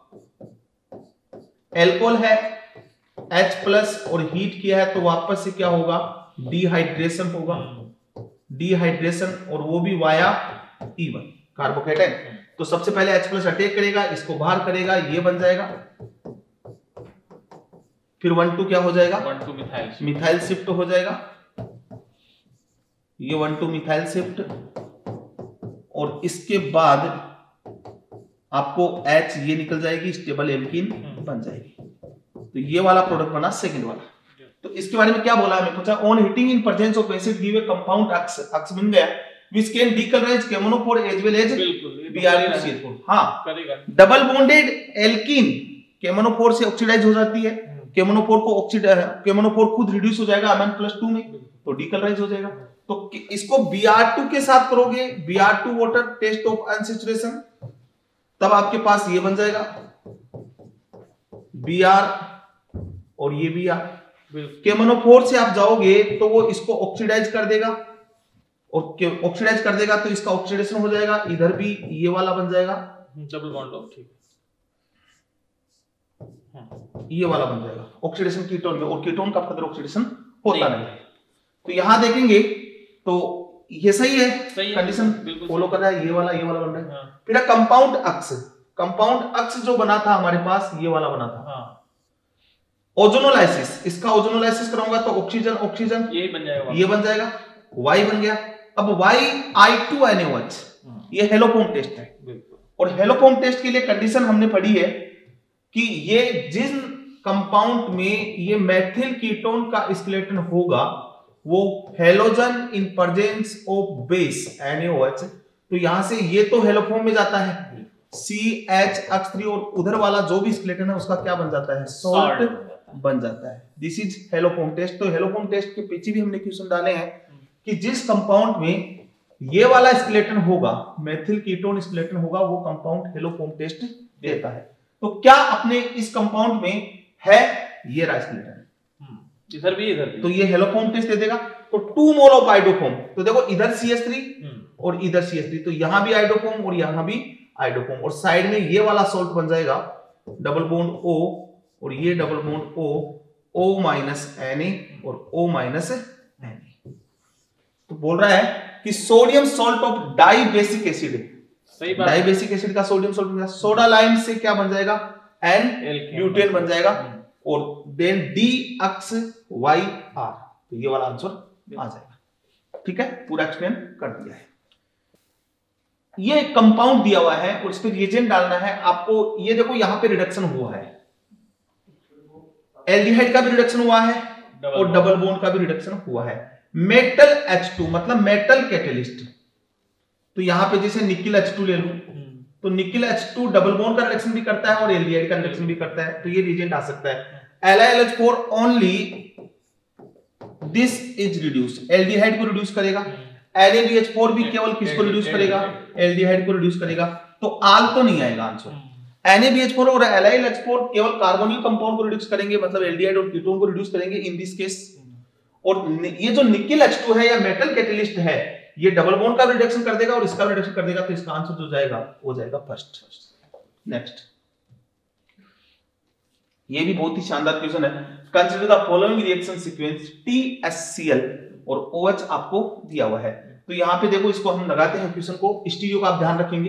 एल्कोहल है, H प्लस और हीट किया है तो वापस से क्या होगा? डिहाइड्रेशन होगा, डिहाइड्रेशन और वो भी वाया ई वन कार्बोकेटाइन। तो सबसे पहले H प्लस अटैक करेगा, इसको बाहर करेगा, ये बन जाएगा। फिर वन टू क्या हो जाएगा? One two methyl methyl shift हो जाएगा, ये वन टू मिथाइल शिफ्ट। और इसके बाद आपको H ये निकल जाएगी, स्टेबल एल्कीन बन जाएगी। तो ये वाला प्रोडक्ट बना सेकंड वाला। तो इसके बारे में क्या बोला हमें? पूछा on heating in presence of acid give a compound X, X बन गया which can decolorize chemonophore as well as B R two C H four। हाँ, डबल बॉन्डेड एल्कीन केमोनोफोर से ऑक्सीडाइज हो जाती है। केमोनोफोर को ऑक्सीडाइज, केमोनोफोर खुद रिड्यूस हो जाएगा अमोन प्लस टू में, तो डिकलराइज हो जाएगा। तो इसको बी आर टू के साथ करोगे, B R two water test of unsaturation, तब आपके पास ये बन जाएगा बी आर और ये बी आर। केमोनोफोर से आप जाओगे तो वो इसको ऑक्सीडाइज कर देगा और ऑक्सीडाइज कर देगा तो इसका ऑक्सीडेशन हो जाएगा, इधर भी ये वाला बन जाएगा डबल बॉन्ड ऑफ, ठीक है, ये वाला बन जाएगा ऑक्सीडेशन कीटोन में। और कीटोन का फर्दर ऑक्सीडेशन होता नहीं है। तो यहां देखेंगे तो ये सही है, कंडीशन फॉलो कर रहा है, ये वाला ये वाला बन रहा है। हाँ। फिर कंपाउंड अक्स, कंपाउंड अक्स जो बना था हमारे पास ये वाला बना था। हाँ। ओजोनोलाइसिस, इसका ओजोनोलाइसिस कराऊंगा तो ऑक्सीजन ऑक्सीजन ये बन जाएगा, ये बन जाएगा, Y बन गया। अब Y I two N O H, ये हेलोफोम टेस्ट है। और हेलोफोम टेस्ट के लिए कंडीशन हमने पढ़ी है कि ये जिन कंपाउंड में ये मेथिल कीटोन का स्केलेटन होगा वो halogen in presence of base N O H. तो यहां से ये तो हेलोफोम में जाता है सी एच एक्स थ्री और उधर वाला जो भी स्केलेटन है उसका क्या बन जाता है? सॉल्ट बन जाता है। This is haloform test. तो हेलोफोम टेस्ट के पीछे भी हमने क्वेश्चन डाले हैं कि जिस कंपाउंड में ये वाला स्केलेटन होगा, मेथिल कीटोन स्केलेटन होगा, वो कंपाउंड हेलोफोम टेस्ट देता है। तो क्या अपने इस कंपाउंड में है ये रहा स्केलेटन, इधर भी इधर भी, तो ये हेलोफोम टेस्ट दे देगा। तो टू मोल ऑफ आइडोफोम, तो देखो इधर सी एच थ्री और इधर सी एच थ्री, तो यहां भी आइडोफोम और यहां भी आइडोफॉर्म, और साइड में ये वाला सॉल्ट बन जाएगा डबल बॉन्ड O और ये double bond O, O minus Na और O माइनस Na। तो बोल रहा है कि sodium salt of dibasic acid, सही बात, डाई बेसिक एसिड का सोडियम सॉल्ट, सोडा लाइम से क्या बन जाएगा, एन ब्यूटेन बन जाएगा, और then D X Y R, तो ये वाला आंसर आ जाएगा। ठीक है, पूरा एक्सप्लेन कर दिया है। ये कंपाउंड दिया हुआ है और इस पे रिएजेंट डालना है आपको। ये देखो यहां पे रिडक्शन हुआ है, एल्डिहाइड का भी रिडक्शन हुआ है और डबल बॉन्ड का भी रिडक्शन हुआ है। मेटल एच टू मतलब मेटल कैटेलिस्ट, तो यहां पे जैसे निकिल एच टू ले लूं तो nickel H two double bond का रिडक्शन भी करता है और एल्डिहाइड का रिडक्शन भी करता है, तो ये रिएजेंट आ सकता है। L I L H four only this is reduce, aldehyde को रिड्यूस करेगा। L A B H four भी केवल किसको रिड्यूस करेगा, एल्डिहाइड को रिड्यूस करेगा, तो आल तो नहीं आएगा answer. N A B H four और L I L H four केवल कार्बोनिल कंपाउंड को रिड्यूस करेंगे, मतलब एल्डिहाइड और कीटोन को रिड्यूस करेंगे इन दिस केस। और ये जो निकिल एच टू है या मेटल कैटेलिस्ट है, ये डबल बॉन्ड का रिडक्शन कर देगा और इसका रिडक्शन कर देगा, तो इसका आंसर जो जाएगा वो जाएगा फर्स्ट। नेक्स्ट, ये भी बहुत ही शानदार क्वेश्चन है। Consider the following reaction sequence, T S C L और OH आपको दिया हुआ है। तो यहां पे देखो, इसको हम लगाते हैं क्वेश्चन को, स्टीरियो का आप ध्यान रखेंगे।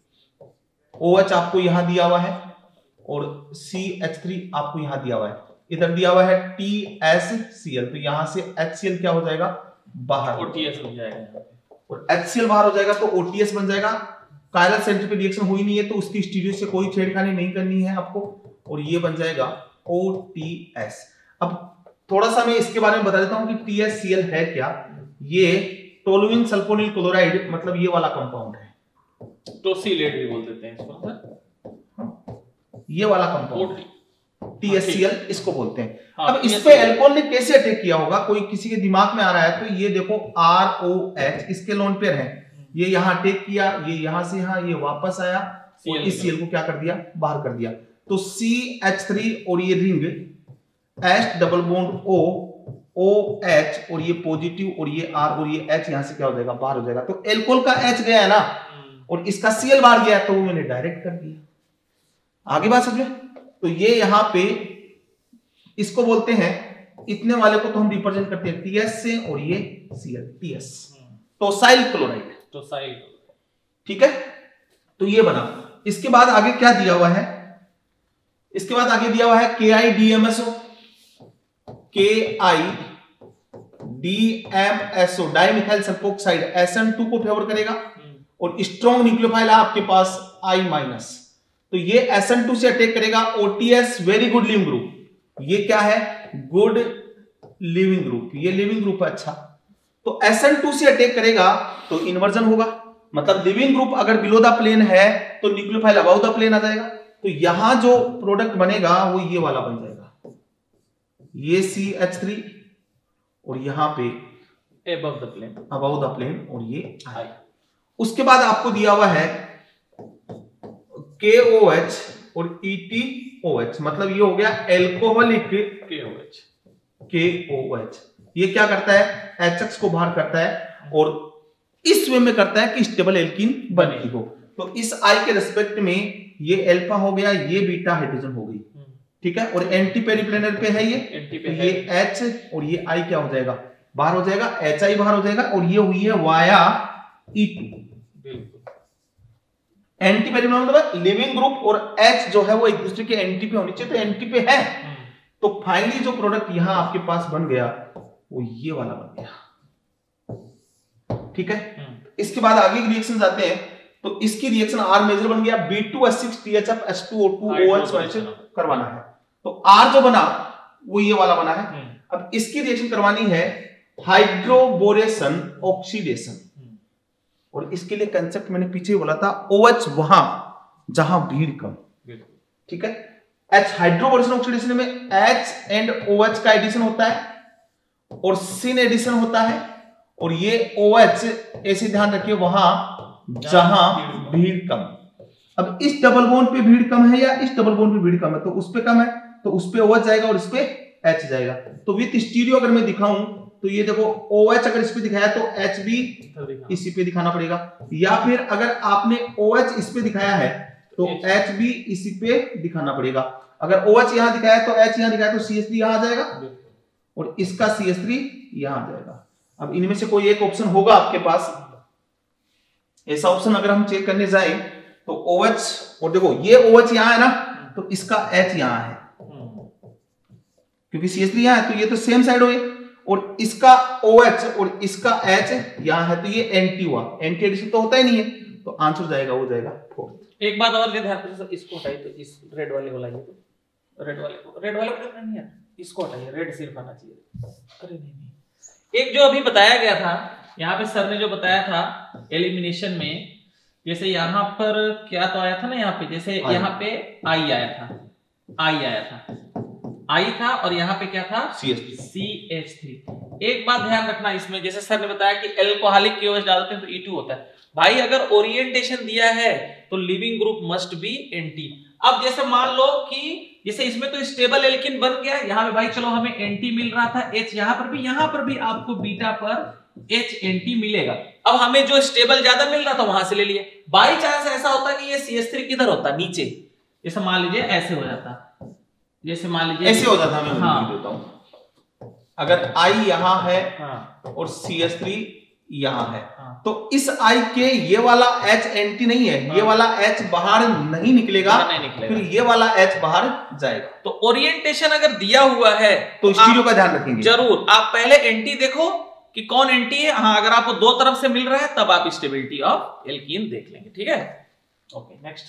OH आपको यहां दिया हुआ है और सी एच थ्री आपको यहां दिया हुआ है, इधर दिया हुआ है टी एस सी एल, तो यहां से एच सी एल क्या हो जाएगा, बाहर, ओटीएस हो जाएगा, और एच सी एल बाहर हो जाएगा तो O T S बन जाएगा। कायरल सेंटर पे रिएक्शन हुई नहीं है तो उसकी स्टीरियो से कोई छेड़खानी नहीं करनी है आपको, और ये बन जाएगा O T S। अब थोड़ा सा मैं इसके बारे में बता देता हूं कि टी एस सी एल है क्या। ये टोलुइन सल्फोनिल क्लोराइड मतलब ये वाला कंपाउंड है, टोसिलेट भी बोल देते हैं इसको सर, ये वाला compound T S C L इसको बोलते हैं। हाँ, अब इस पे एल्कोहल ने कैसे अटैक किया होगा, कोई किसी के दिमाग में आ रहा है तो ये देखो आर ओ एच इसके लोन पेयर है, ये यहां अटैक किया, ये यहां से यहां, ये वापस आया और इस सीएल को क्या कर दिया, बाहर कर दिया। तो सी एच थ्री और ये ring H double bond O O H और ये पॉजिटिव और ये R और ये H यहां से क्या हो जाएगा, बाहर हो जाएगा। तो एल्कोहल का H गया है ना और इसका Cl बाहर गया, तो वो मैंने डायरेक्ट कर दिया। आगे बात समझे, तो ये यहां पे इसको बोलते हैं, इतने वाले को तो हम रिप्रेजेंट करते हैं T S से और ये Cl T S, tosyl chloride, tosyl, ठीक है। तो ये बना। इसके बाद आगे क्या दिया हुआ है, इसके बाद आगे दिया हुआ है के I D M S O, के I D M S O di methyl sulfoxide S N two को फेवर करेगा और स्ट्रॉन्ग न्यूक्लियोफाइल है आपके पास I माइनस, तो ये एस एन टू से अटैक करेगा। O T S very good leaving group, ये क्या है, गुड लिविंग ग्रुप, ये लिविंग ग्रुप है, अच्छा। तो एस एन टू से अटैक करेगा तो इन्वर्जन होगा, मतलब लिविंग ग्रुप अगर बिलो द प्लेन है तो न्यूक्लियोफाइल अबव द प्लेन आ जाएगा। तो यहां जो प्रोडक्ट बनेगा वो ये वाला बन जाएगा, ये सी एच थ्री और यहां पे above the plane, above the plane और ये I। उसके बाद आपको दिया हुआ है के ओ एच और ई टी ओ एच, मतलब ये हो गया एल्कोहलिक के ओ एच, के ओ एच। ये क्या करता है, एच एक्स को बाहर करता है और इस वे में करता है कि स्टेबल एल्कीन बनी हो। तो इस I के रिस्पेक्ट में ये अल्फा हो गया, ये बीटा हाइड्रोजन हो गई, ठीक है। और एंटी पेरिप्लेनर पे है ये, तो ये H और ये I क्या हो जाएगा, बाहर हो जाएगा, एच आई बाहर हो जाएगा और ये हुई है via E two. Anti periplanar मतलब लिविंग ग्रुप और H जो है वो एक दूसरे के एंटी पे होनी चाहिए, तो एंटी पे है। तो फाइनली जो प्रोडक्ट यहां आपके पास बन गया वो ये वाला बन गया, ठीक है। इसके बाद आगे की रिएक्शंस आते हैं, तो इसकी रिएक्शन R मेजर बन गया, B two S six T H F H two O two O H करवाना है, तो R जो बना वो ये वाला बना है। अब इसकी रिएक्शन करवानी है हाइड्रोबोरेशन ऑक्सीडेशन, और इसके लिए कंसेप्ट मैंने पीछे बोला था, OH वहां जहां भीड़ कम, ठीक है। H हाइड्रोबोरेशन ऑक्सीडेशन में H एंड OH का एडिशन होता है और सिन एडिशन होता है, और ये OH ऐसे ध्यान रखिए वहां जहां भीड़ कम। अब इस डबल बॉन्ड पे भीड़ कम है या इस डबल बॉन्ड पे भीड़ कम है, तो उस पे कम है तो उस पे OH जाएगा और इस पे H जाएगा। तो विथ स्टीरियो अगर मैं दिखाऊं तो ये देखो OH अगर इस पे दिखाया तो H भी इसी पे दिखाना पड़ेगा, या फिर अगर आपने OH इस पे दिखाया है तो H भी इसी पे दिखाना पड़ेगा। अगर OH यहां दिखाया तो H यहां दिखाया तो सी एच थ्री यहां आ जाएगा और इसका सी एच थ्री यहां आ जाएगा। अब इनमें से कोई एक ऑप्शन होगा आपके पास, ऐसा ऑप्शन अगर हम चेक करने जाए तो OH, और देखो ये OH यहां है ना, तो इसका H यहां है क्योंकि सी एच थ्री यहां है, तो ये तो सेम साइड हुई, और इसका OH और इसका H यहां है, तो ये एंटी हुआ, एंटी एडिशन तो होता ही नहीं है, तो आंसर जाएगा वो जाएगा फोर्थ। एक बात और ध्यान रखिए, इसको हटाइए तो इस रेड वाले को लाइए, तो रेड वाले को रेड वाले को करना नहीं है, इसको हटाइए, रेड सिर्फ आना चाहिए। अरे नहीं नहीं, एक जो अभी बताया गया था यहाँ पे सर ने जो बताया था एलिमिनेशन में, जैसे यहाँ पर क्या तो आया था ना, यहाँ पे जैसे यहाँ पे आई आया था, आई आया था, आई था, और यहाँ पे क्या था सी एच थ्री। एक बात ध्यान रखना इसमें, जैसे सर ने बताया कि एल्कोहलिक के OH डालते हैं तो ई टू होता है। भाई अगर ओरिएंटेशन दिया है तो leaving group must be anti. अब जैसे मान लो कि जैसे इसमें तो स्टेबल एल्किन बन गया, यहाँ पे भाई चलो हमें एंटी मिल रहा था H, यहाँ पर भी यहाँ पर भी आपको बीटा पर H एंटी मिलेगा। अब हमें जो स्टेबल ज्यादा मिल रहा था वहां से ले लिए। बाई चांस ऐसा होता कि ये सी एच थ्री किधर होता, नीचे, जैसे मान लीजिए ऐसे हो जाता, जैसे मान लीजिए ऐसे हो जाता, मैं हाँ, देता हूं, अगर I यहाँ है हाँ, और सी एच थ्री यहाँ है, हाँ, तो इस I के ये वाला H एंटी नहीं है, हाँ, ये वाला H बाहर नहीं निकलेगा, नहीं निकलेगा, फिर ये वाला H बाहर जाएगा। तो ओरिएंटेशन अगर दिया हुआ है तो स्टीरियो का ध्यान रखेंगे जरूर। आप पहले एंटी देखो कि कौन एंटी है, हाँ अगर आपको दो तरफ से मिल रहा है तब आप स्टेबिलिटी ऑफ एल्कीन देख लेंगे, ठीक है। ओके नेक्स्ट,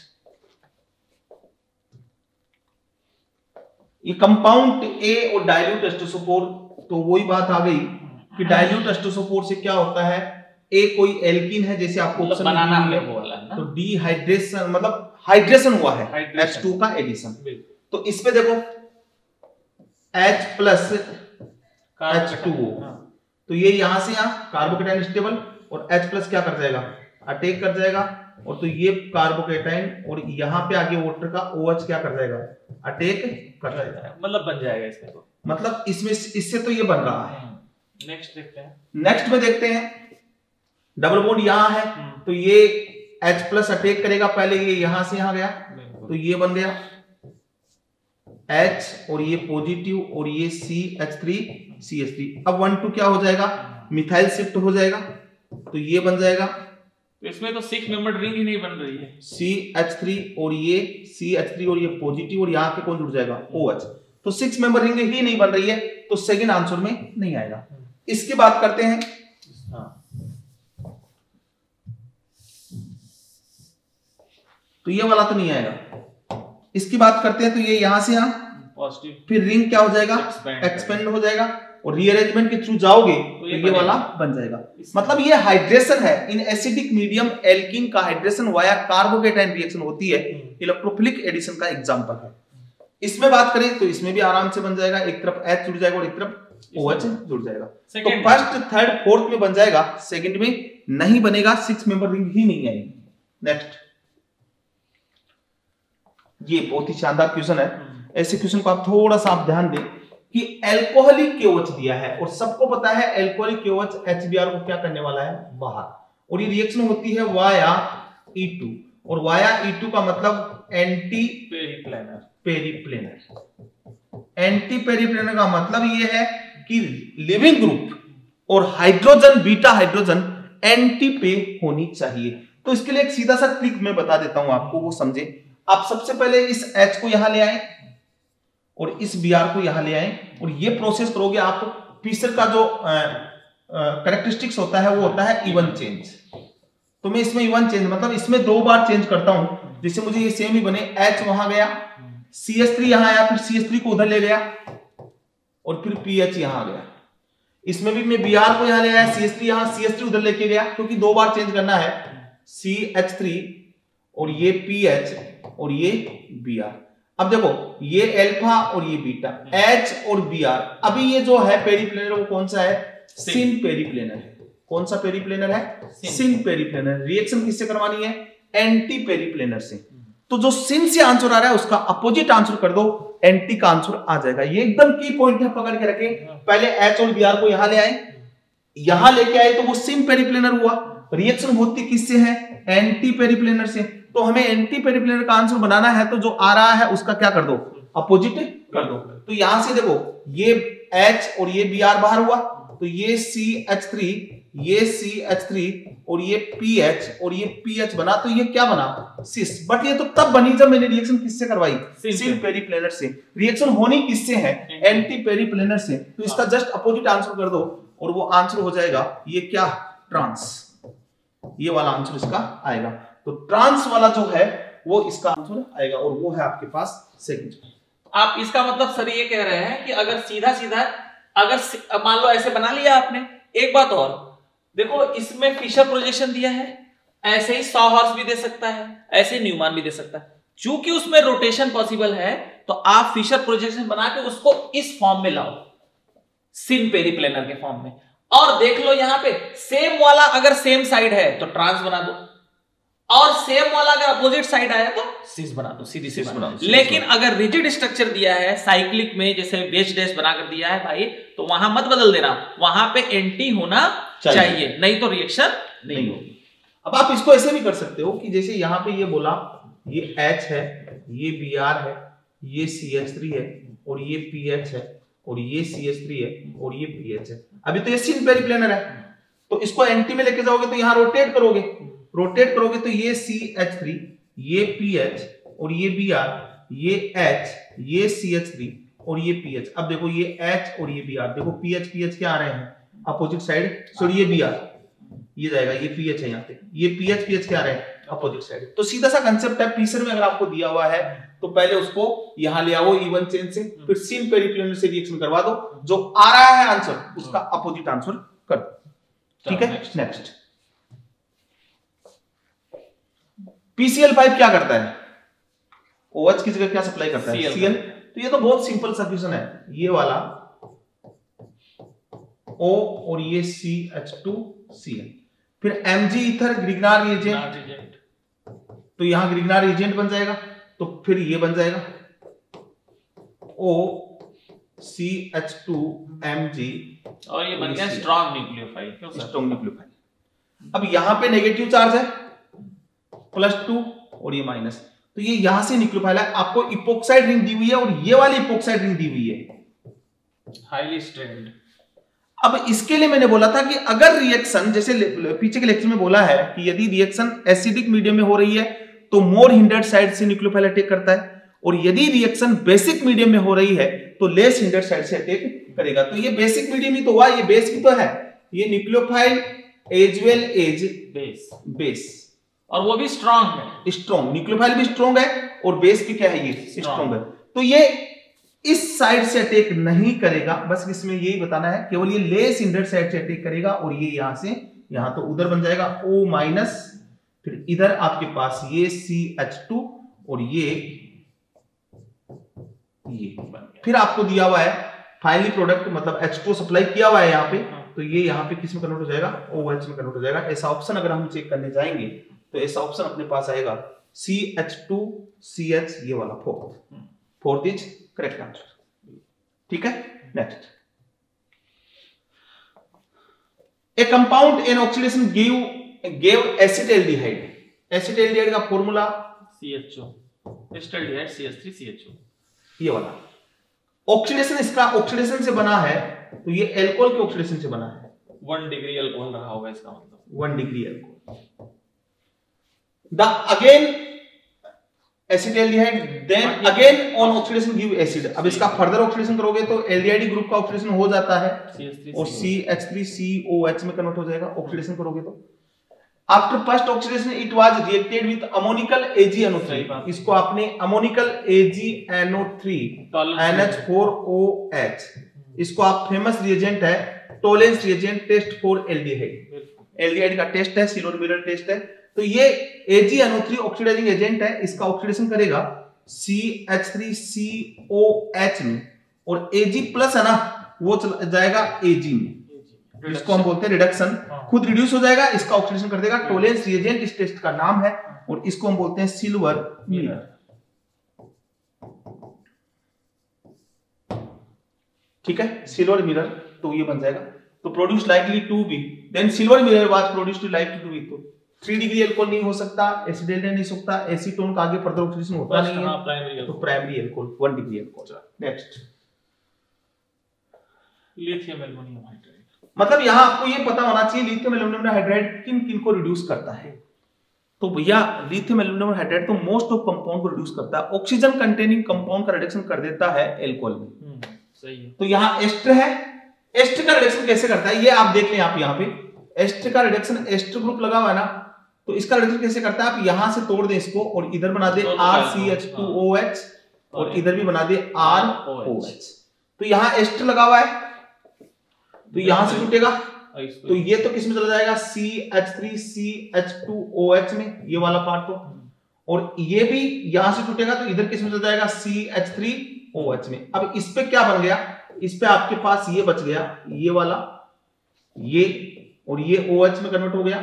ये कंपाउंड ए और डाइल्यूट एस्टोसोपोर, तो वही बात आ गई कि डाइल्यूट एस्टोसोपोर से क्या होता है, ए कोई एल्कीन है जैसे आपको ऑप्शन बनाना है वो वाला ना, तो डिहाइड्रेशन मतलब हाइड्रेशन हुआ है, एच टू का एडिशन। तो इस पे देखो H plus H two O, तो ये यहां से यहां कार्बोकेटाइन स्टेबल, और H प्लस क्या कर जाएगा, अटैक कर जाएगा, और तो ये कार्बोकेटाइन और यहाँ पे आगे वाटर का OH क्या कर जाएगा, अटैक कर जाएगा, मतलब बन जाएगा इसमें, तो मतलब इसमें इससे तो ये बन रहा है। नेक्स्ट देखते हैं, नेक्स्ट में देखते हैं, डबल बॉन्ड यहाँ है, तो ये H प्लस अटैक करेगा, पहले ये यहां से यहां गया, तो ये बन गया H, और ये पॉजिटिव, और ये C H three C H three. अब वन टू क्या हो जाएगा, मिथाइल शिफ्ट हो जाएगा, तो ये बन जाएगा, तो इसमें तो सिक्स मेंबर्ड रिंग ही नहीं बन रही है, सी एच थ्री और ये सी एच थ्री और ये पॉजिटिव, और यहाँ पे कौन जुड़ जाएगा, OH, तो सिक्स मेंबर रिंग ही नहीं बन रही है, तो सेकंड आंसर में नहीं आएगा। इसकी बात करते हैं, तो ये वाला तो नहीं आएगा। इसकी बात करते हैं, तो ये यहां से यहां पॉजिटिव, फिर रिंग क्या हो जाएगा, एक्सपेंड हो जाएगा, और रीअरेंजमेंट के थ्रू जाओगे तो ये, ये वाला बन जाएगा। मतलब ये हाइड्रेशन है, इन एसिडिक मीडियम एल्कीन का हाइड्रेशन वाया कार्बोकेटाइन रिएक्शन होती है, इलेक्ट्रोफिलिक एडिशन का एग्जांपल है। इसमें बात करें तो इसमें भी आराम से बन जाएगा, एक तरफ H जुड़ जाएगा और एक तरफ OH जुड़ जाएगा, तो फर्स्ट थर्ड फोर्थ में बन जाएगा, सेकंड में नहीं बनेगा, सिक्स मेंबर रिंग ही नहीं आएगी। नेक्स्ट, ये बहुत ही शानदार क्वेश्चन है, ऐसे क्वेश्चन को आप थोड़ा सा आप ध्यान दें कि एल्कोहलिक KOH दिया है, और सबको पता है alcoholic KOH H B r को क्या करने वाला है, बाहर, और ये रिएक्शन होती है वाया ई टू, और वाया ई टू का मतलब एंटी पेरिप्लेनर, पेरिप्लेनर एंटी पेरिप्लेनर का मतलब ये है कि लिविंग ग्रुप और हाइड्रोजन, बीटा हाइड्रोजन एंटी पे होनी चाहिए। तो इसके लिए एक सीधा सा ट्रिक मैं बता देता हूं आपको, वो समझे। आप सबसे पहले इस H को यहां ले आए और इस Br को यहां ले आए, और ये प्रोसेस करोगे, आपको पीसर का जो कैरेक्टरिस्टिक्स होता है वो होता है इवन चेंज। तो मैं इसमें इवन चेंज मतलब इसमें दो बार चेंज करता हूं, जिससे मुझे ये सेम ही बने, H वहां गया, सी एच थ्री यहां आया, फिर सी एच थ्री को उधर ले गया, और फिर पीएच यहां आ गया। इसमें भी मैं Br को यहां ले आया, सी एच थ्री यहां, सी एच थ्री उधर लेके गया, क्योंकि दो बार चेंज करना है, सी एच थ्री और ये पीएच और ये Br। अब देखो ये अल्फा और ये बीटा, H और Br। अभी ये जो है पेरिप्लेनर वो कौन सा है, सिन पेरिप्लेनर है। कौन सा पेरिप्लेनर है, सिन पेरिप्लेनर। रिएक्शन किससे करवानी है, एंटी पेरिप्लेनर से। तो जो सिन से आंसर आ रहा है उसका अपोजिट आंसर कर दो एंटी का आंसर आ जाएगा। ये एकदम की पॉइंट है, पकड़ के रखें। पहले एच और बी आर को यहां ले आए, यहां लेके आए तो वो सिम पेरिप्लेनर हुआ। रिएक्शन होती किससे है? एंटी पेरिप्लेनर से। तो हमें एंटी पेरिप्लेनर का आंसर बनाना है, तो जो आ रहा है उसका क्या कर दो? अपोजिट कर दो। तो यहां से देखो, ये H और ये बी आर बाहर हुआ, तो ये सी एच थ्री, ये सी एच थ्री और ये पी एच और ये पी एच बना, तो ये क्या बना? सिस। बट ये तो तब बनी जब मैंने रिएक्शन किससे करवाई? सिम पेरिप्लेनर से। रिएक्शन होनी किससे है? एंटी पेरिप्लेनर से। तो इसका जस्ट अपोजिट आंसर कर दो और वो आंसर हो जाएगा ये क्या? ट्रांस। ये वाला आंसर इसका आएगा। तो ट्रांस वाला जो है वो इसका आंसर आएगा और वो है आपके पास सेकंड। आप इसका मतलब सर ये कह रहे हैं कि अगर सीधा सीधा अगर मान लो ऐसे बना लिया आपने, एक बात और देखो, इसमें फिशर प्रोजेक्शन दिया है, ऐसे ही सौ हॉर्स भी दे सकता है, ऐसे न्यूमैन भी दे सकता है। चूंकि उसमें रोटेशन पॉसिबल है तो आप फिशर प्रोजेक्शन बना के उसको इस फॉर्म में लाओ, सिन पेरिप्लेनर के फॉर्म में। और देख लो यहां पे सेम वाला अगर सेम साइड है तो ट्रांस बना दो, और सेम वाला अगर अपोजिट साइड आया तो सिस बना दो, सीधी सी बना दो। लेकिन अगर रिजिड स्ट्रक्चर दिया है साइक्लिक में, जैसे बेस डैश बनाकर दिया है भाई, तो वहां मत बदल देना, वहां पे एंटी होना चाहिए, चाहिए। नहीं तो रिएक्शन नहीं होगी। अब आप इसको ऐसे भी कर सकते हो कि जैसे यहां पे ये बोला, ये H है, ये बी आर है, ये सी एच थ्री है और ये पी एच है और ये सी एच थ्री है और ये पी एच है। अभी तो ये सिन पेरिप्लेनर है, तो इसको एंटी में लेके जाओगे तो यहां रोटेट करोगे, रोटेट करोगे तो ये सी एच थ्री, ये पी एच और ये बी आर, ये H, ये सी एच थ्री और ये पी एच। अब देखो ये H और ये बी आर, देखो पी एच पी एच क्या आ रहे हैं? Opposite side. सॉरी ये बी आर, ये जाएगा, ये पी एच है यहाँ पे, ये पी एच पी एच क्या आ रहे हैं? Opposite side. तो सीधा सा कंसेप्ट है, पीसर में अगर आपको दिया हुआ है तो पहले उसको यहां ले आओ इवन चेन से, फिर सिन पेरिप्लेनर से रिएक्शन करवा दो, जो आ रहा है आंसर उसका अपोजिट आंसर कर दो। ठीक है, next. P C L five क्या करता है? ओ एच की जगह क्या सप्लाई करता है? C L. तो ये तो बहुत सिंपल सब्स्टिट्यूशन है, ये वाला O और ये C H two C L, फिर Mg ईथर ग्रिग्नार रिएजेंट, तो यहां ग्रिग्नार रिएजेंट बन जाएगा, तो फिर ये बन जाएगा O C H two M G और ये बन गया स्ट्रॉन्ग न्यूक्लियोफाइल। क्यों सर? Strong nucleophile. अब यहां पे नेगेटिव चार्ज है प्लस टू और ये माइनस, तो ये यहां से न्यूक्लियोफाइल है। आपको इपोक्साइड रिंग दी हुई है और ये वाली इपोक्साइड रिंग दी हुई है, हाईली स्ट्रेन्ड। अब इसके लिए मैंने बोला था कि अगर रिएक्शन, जैसे पीछे के लेक्चर में बोला है कि यदि रिएक्शन एसिडिक मीडियम में हो रही है तो मोर हिंडर्ड साइड से न्यूक्लियोफाइल अटैक करता है, और यदि रिएक्शन बेसिक मीडियम में हो रही है तो लेस हिंडर्ड साइड से अटैक करेगा। तो ये बेसिक मीडियम ही तो हुआ, ये बेस भी तो है, ये nucleophile as well as base base और वो भी स्ट्रॉन्ग है, स्ट्रॉन्ग। न्यूक्लियोफाइल भी स्ट्रॉन्ग है और बेस भी क्या है? ये स्ट्रॉन्ग है। तो ये इस साइड से अटैक नहीं करेगा, बस इसमें यही बताना है, केवल ये लेस हिंडर्ड साइड से अटैक करेगा, और ये यहां से यहां तो उधर बन जाएगा O माइनस, फिर इधर आपके पास ये सी एच टू और ये ये फिर आपको दिया हुआ है फाइनली प्रोडक्ट, मतलब एच टू सप्लाई किया हुआ है यहाँ पे, तो ये यहाँ पे किस में कन्वर्ट हो जाएगा? OH में कन्वर्ट हो जाएगा। ऐसा ऑप्शन अगर हम चेक करने जाएंगे तो ऐसा ऑप्शन अपने पास आएगा C H two C H, ये वाला fourth fourth is correct answer. ठीक है, नेक्स्ट। A compound in oxidation give give acetaldehyde. Acetaldehyde का formula C H O, acetaldehyde C H three C H O, ये वाला। ऑक्सीडेशन इसका ऑक्सीडेशन से बना है, तो ये एल्कोहल के ऑक्सीडेशन से बना है। वन डिग्री अल्कोहल रहा होगा इसका मतलब, one degree alcohol. The again acetaldehyde, then again on oxidation give acid. अब इसका फर्दर ऑक्सीडेशन करोगे तो एल्डिहाइड ग्रुप का ऑक्सीडेशन हो जाता है और C H three C O H में कन्वर्ट हो जाएगा ऑक्सीडेशन करोगे तो। After first oxidation it was reacted with ammoniacal A G N O three, इसको आपने ammoniacal A G N O three N H four O H, इसको आप famous reagent है Tollens reagent test for aldehyde. Aldehyde का test है, silver mirror test है। तो ये A G N O three oxidising agent है, इसका ऑक्सीडेशन करेगा C H three C O H में, और Ag प्लस है ना वो चला जाएगा Ag में, इसको हम बोलते हैं रिडक्शन। खुद रिड्यूस हो जाएगा, इसका ऑक्सीडेशन कर देगा। टोलेंस रिएजेंट इस टेस्ट का नाम है, और इसको हम बोलते हैं सिल्वर मिरर। ठीक है, सिल्वर मिरर, तो ये बन जाएगा। तो produce likely to be, then silver mirror was produced like to be, तो थ्री डिग्री एल्कोहल नहीं हो सकता, एसिडेट नहीं हो सकता, एसीटोन का आगे फर्दर ऑक्सीडेशन होता नहीं है, प्राइमरी तो primary alcohol one degree alcohol. Next lithium aluminium hydride, मतलब यहाँ आपको ये पता होना चाहिए लिथियम एल्युमिनियम हाइड्राइड किन किन को रिड्यूस करता है। तो भैया लिथियम एल्युमिनियम हाइड्राइड तो मोस्ट ऑफ कंपाउंड को रिड्यूस करता है, ऑक्सीजन कंटेनिंग कंपाउंड का रिडक्शन कर देता है एल्कोहल में। सही है। तो यहाँ एस्टर है, एस्टर का रिडक्शन कैसे करता है ये आप देख लें। आप यहाँ पे एस्टर का रिडक्शन, एस्टर ग्रुप लगा हुआ है ना, तो इसका रिडक्शन कैसे करता है, आप यहां से तोड़ दें इसको और इधर बना दे R C H two O H और इधर भी बना दे आर ओ एच। तो यहाँ एस्टर लगा हुआ है, तो यहां से टूटेगा, तो ये तो किस में चला जाएगा, C H three C H two O H में, ये वाला पार्ट तो, और ये भी यहां से टूटेगा तो इधर किस में चला जाएगा, C H three O H में। अब इस पे क्या बन गया, इस पे आपके पास ये बच गया, ये वाला, ये और ये OH में कन्वर्ट हो गया,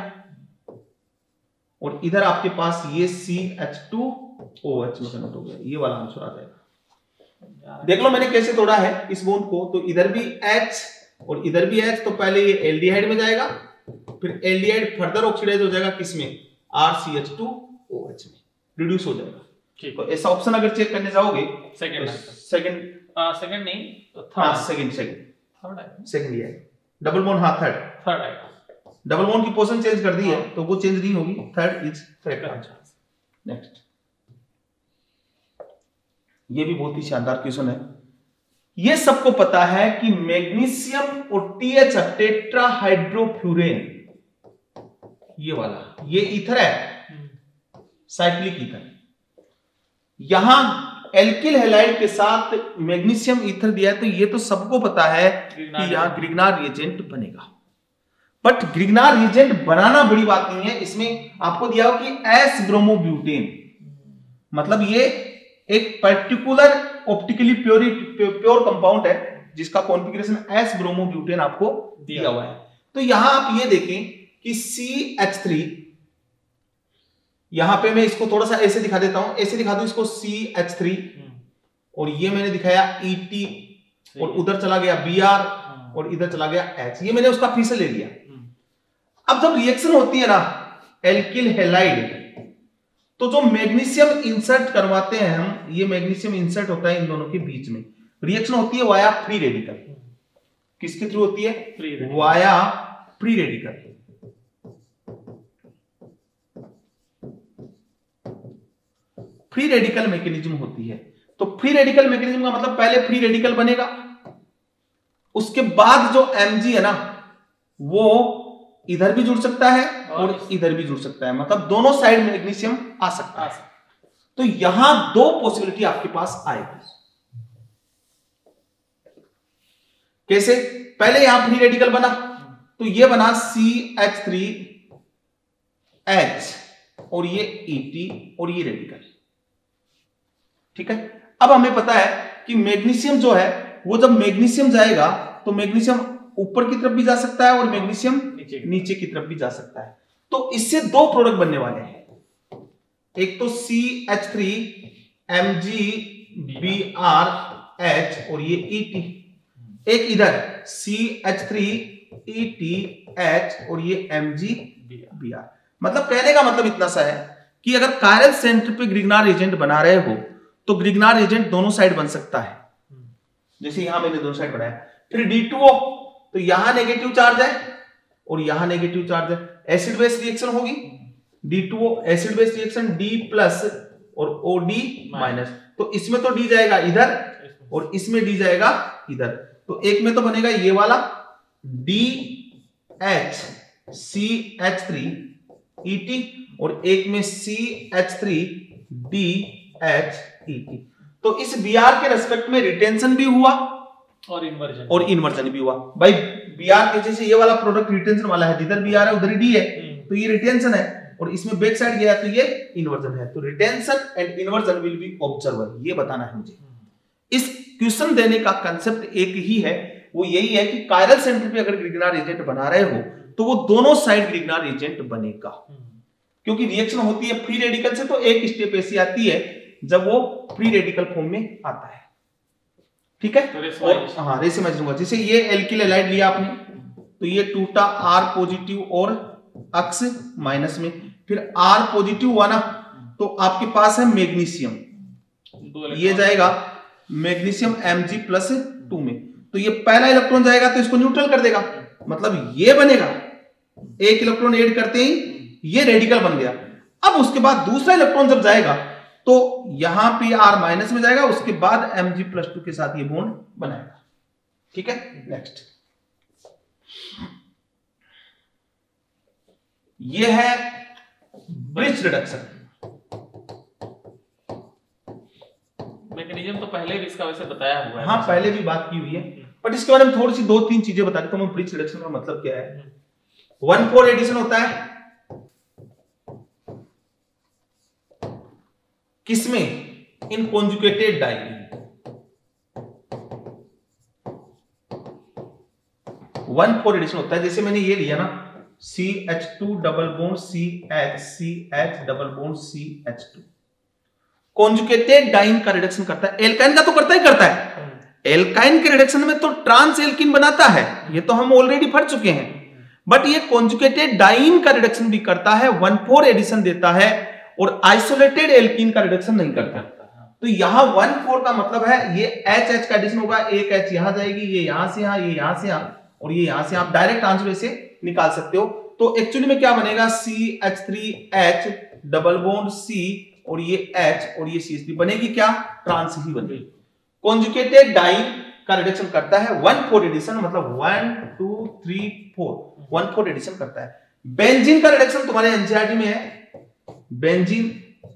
और इधर आपके पास ये C H two O H में कन्वर्ट हो गया, ये वाला आंसर आ जाएगा। देख लो मैंने कैसे तोड़ा है इस बॉन्ड को, तो इधर भी H और इधर भी H, तो पहले ये एल्डिहाइड में जाएगा, फिर एल्डिहाइड फर्दर ऑक्सीडाइज हो जाएगा किसमें, R C H two O H में, रिड्यूस हो जाएगा। तो ऐसा ऑप्शन अगर चेक करने जाओगे, सेकंड सेकंड सेकंड नहीं हाँ सेकंड सेकंड थर्ड है, सेकंड ये डबल बॉन्ड, हाँ थर्ड थर्ड आएगा। डबल बॉन्ड की पोजीशन चेंज कर दी है तो वो चेंज नहीं होगी, third is correct answer. Next, ये भी बहुत ही शानदार क्वेश्चन है। ये सबको पता है कि मैग्नीशियम और टीएच टेट्राहाइड्रोफ्यूरेन, ये वाला ये ईथर है, साइक्लिक ईथर, यहां एल्किल हैलाइड के साथ मैग्नीशियम ईथर दिया है, तो ये तो सबको पता है कि यहां ग्रिग्नार रिएजेंट बनेगा। बट ग्रिग्नार रिएजेंट बनाना बड़ी बात नहीं है, इसमें आपको दिया हो कि एस ब्रोमोब्यूटेन, मतलब ये एक particular optically pure pure compound है जिसका कॉन्फ़िगरेशन एस ब्रोमोब्यूटेन आपको दिया हुआ है। तो यहां आप ये देखें कि सी एच थ्री, यहां पे मैं इसको थोड़ा सा ऐसे दिखा देता हूं, ऐसे दिखा दूं इसको सी एच थ्री, और ये मैंने दिखाया ई टी, और उधर चला गया बी आर, और इधर चला गया H, ये मैंने उसका फीस ले लिया। अब जब रिएक्शन होती है ना एल्किल हैलाइड, तो जो मैग्नीशियम इंसर्ट करवाते हैं हम, ये मैग्नीशियम इंसर्ट होता है इन दोनों के बीच में, रिएक्शन होती है वाया फ्री रेडिकल। किसके थ्रू होती है, via free radical. Free radical mechanism होती है। तो फ्री रेडिकल मैकेनिज्म का मतलब पहले फ्री रेडिकल बनेगा, उसके बाद जो एमजी है ना वो इधर भी जुड़ सकता है और इधर भी जुड़ सकता है, मतलब दोनों साइड मैग्नीशियम आ सकता है। तो यहां दो पॉसिबिलिटी आपके पास आएगी। कैसे, पहले यहां फ्री रेडिकल बना, तो ये बना सी एच थ्री एच और ये ई टी और ये रेडिकल, ठीक है। अब हमें पता है कि मैग्नीशियम जो है वो जब मैग्नीशियम जाएगा तो मैग्नीशियम ऊपर की तरफ भी जा सकता है और मैग्नीशियम नीचे, नीचे की तरफ भी जा सकता है। तो इससे दो प्रोडक्ट बनने वाले हैं, एक तो C H three M G B R H और ये ई टी, एक इधर C H three E T H और ये एम जी बी आर। मतलब कहने का मतलब इतना सा है कि अगर कायरल सेंटर पे ग्रिग्नार एजेंट बना रहे हो तो ग्रिग्नार एजेंट दोनों साइड बन सकता है, जैसे यहां मैंने दोनों साइड बनाया। फिर डी टू ओ, तो यहां नेगेटिव चार्ज है और यहां नेगेटिव चार्ज है, एसिड बेस रिएक्शन होगी, D two O acid base reaction, D plus और O D माइनस। तो इसमें तो D जाएगा इधर और इसमें D जाएगा इधर, तो एक में तो बनेगा ये वाला D H C H three E T और एक में C H थ्री D H E T। तो इस B R के रेस्पेक्ट में रिटेंशन भी हुआ और इन्वर्जन और इन्वर्जन भी हुआ। भाई बी आर के जैसे ये वाला प्रोडक्ट रिटेंशन वाला है, जिधर बी आर है उधर ही डी है, तो ये रिटेंशन है, और इसमें बैक साइड गया तो ये इन्वर्जन है। तो retention and inversion will be observer, ये बताना है मुझे। इस क्वेश्चन देने का कंसेप्ट एक ही है, वो यही है कि कायरल सेंटर पे अगर ग्रिग्नार एजेंट बना रहे हो तो वो दोनों साइड ग्रिग्नार एजेंट बनेगा, क्योंकि रिएक्शन होती है फ्री रेडिकल से, तो एक स्टेप ऐसी आती है जब वो फ्री रेडिकल फॉर्म में आता है, ठीक है। और हाँ रेसिमाइजेशन होगा, जैसे ये एल्किल हैलाइड लिया आपने तो ये टूटा आर पॉजिटिव और अक्स माइनस में, फिर आर पॉजिटिव हुआ ना तो आपके पास है मैग्नीशियम, ये जाएगा मैग्नीशियम Mg प्लस टू में, तो ये पहला इलेक्ट्रॉन जाएगा तो इसको न्यूट्रल कर देगा, मतलब ये बनेगा, एक इलेक्ट्रॉन ऐड करते ही ये रेडिकल बन गया। अब उसके बाद दूसरा इलेक्ट्रॉन जब जाएगा तो यहां पे R माइनस में जाएगा, उसके बाद Mg प्लस टू के साथ ये बॉन्ड बनाएगा, ठीक है। नेक्स्ट ये है ब्रिज रिडक्शन। मैकेनिज्म तो पहले भी इसका वैसे बताया हुआ है, हाँ पहले भी बात की हुई है, बट इसके बारे में थोड़ी सी दो तीन चीजें बता देता हूं। ब्रिज रिडक्शन का मतलब क्या है। वन फोर एडिशन होता है किसमें, in conjugated diene. One four addition होता है, जैसे मैंने ये लिया ना C H two double bond C H C H double bond C H two, conjugated diene का रिडक्शन करता है। एल्काइन का तो करता ही करता है, एल्काइन के रिडक्शन में तो ट्रांस एल्किन बनाता है, ये तो हम ऑलरेडी पढ़ चुके हैं, बट ये कॉन्जुगेटेड डाइन का रिडक्शन भी करता है, वन फोर एडिशन देता है, और आइसोलेटेड एल्कीन का रिडक्शन नहीं करता। तो यहां वन फोर का मतलब है ये एच एच का एडिशन होगा, एक एच यहां जाएगी, ये यहां से यहां, ये यहां से यहां, और ये यहां से। आप डायरेक्ट आंसर ऐसे निकाल सकते हो। तो एक्चुअली में क्या बनेगा, C H three H double bond C और ये H और ये सी एच थ्री बनेगी क्या, ट्रांस ही बनेगी। कॉन्जुगेटेड डाइन का रिडक्शन करता है वन फोर एडिशन, मतलब one two three four, one four addition करता है। बेंजीन का रिडक्शन तुम्हारे एनसीईआरटी में है, बेंजीन,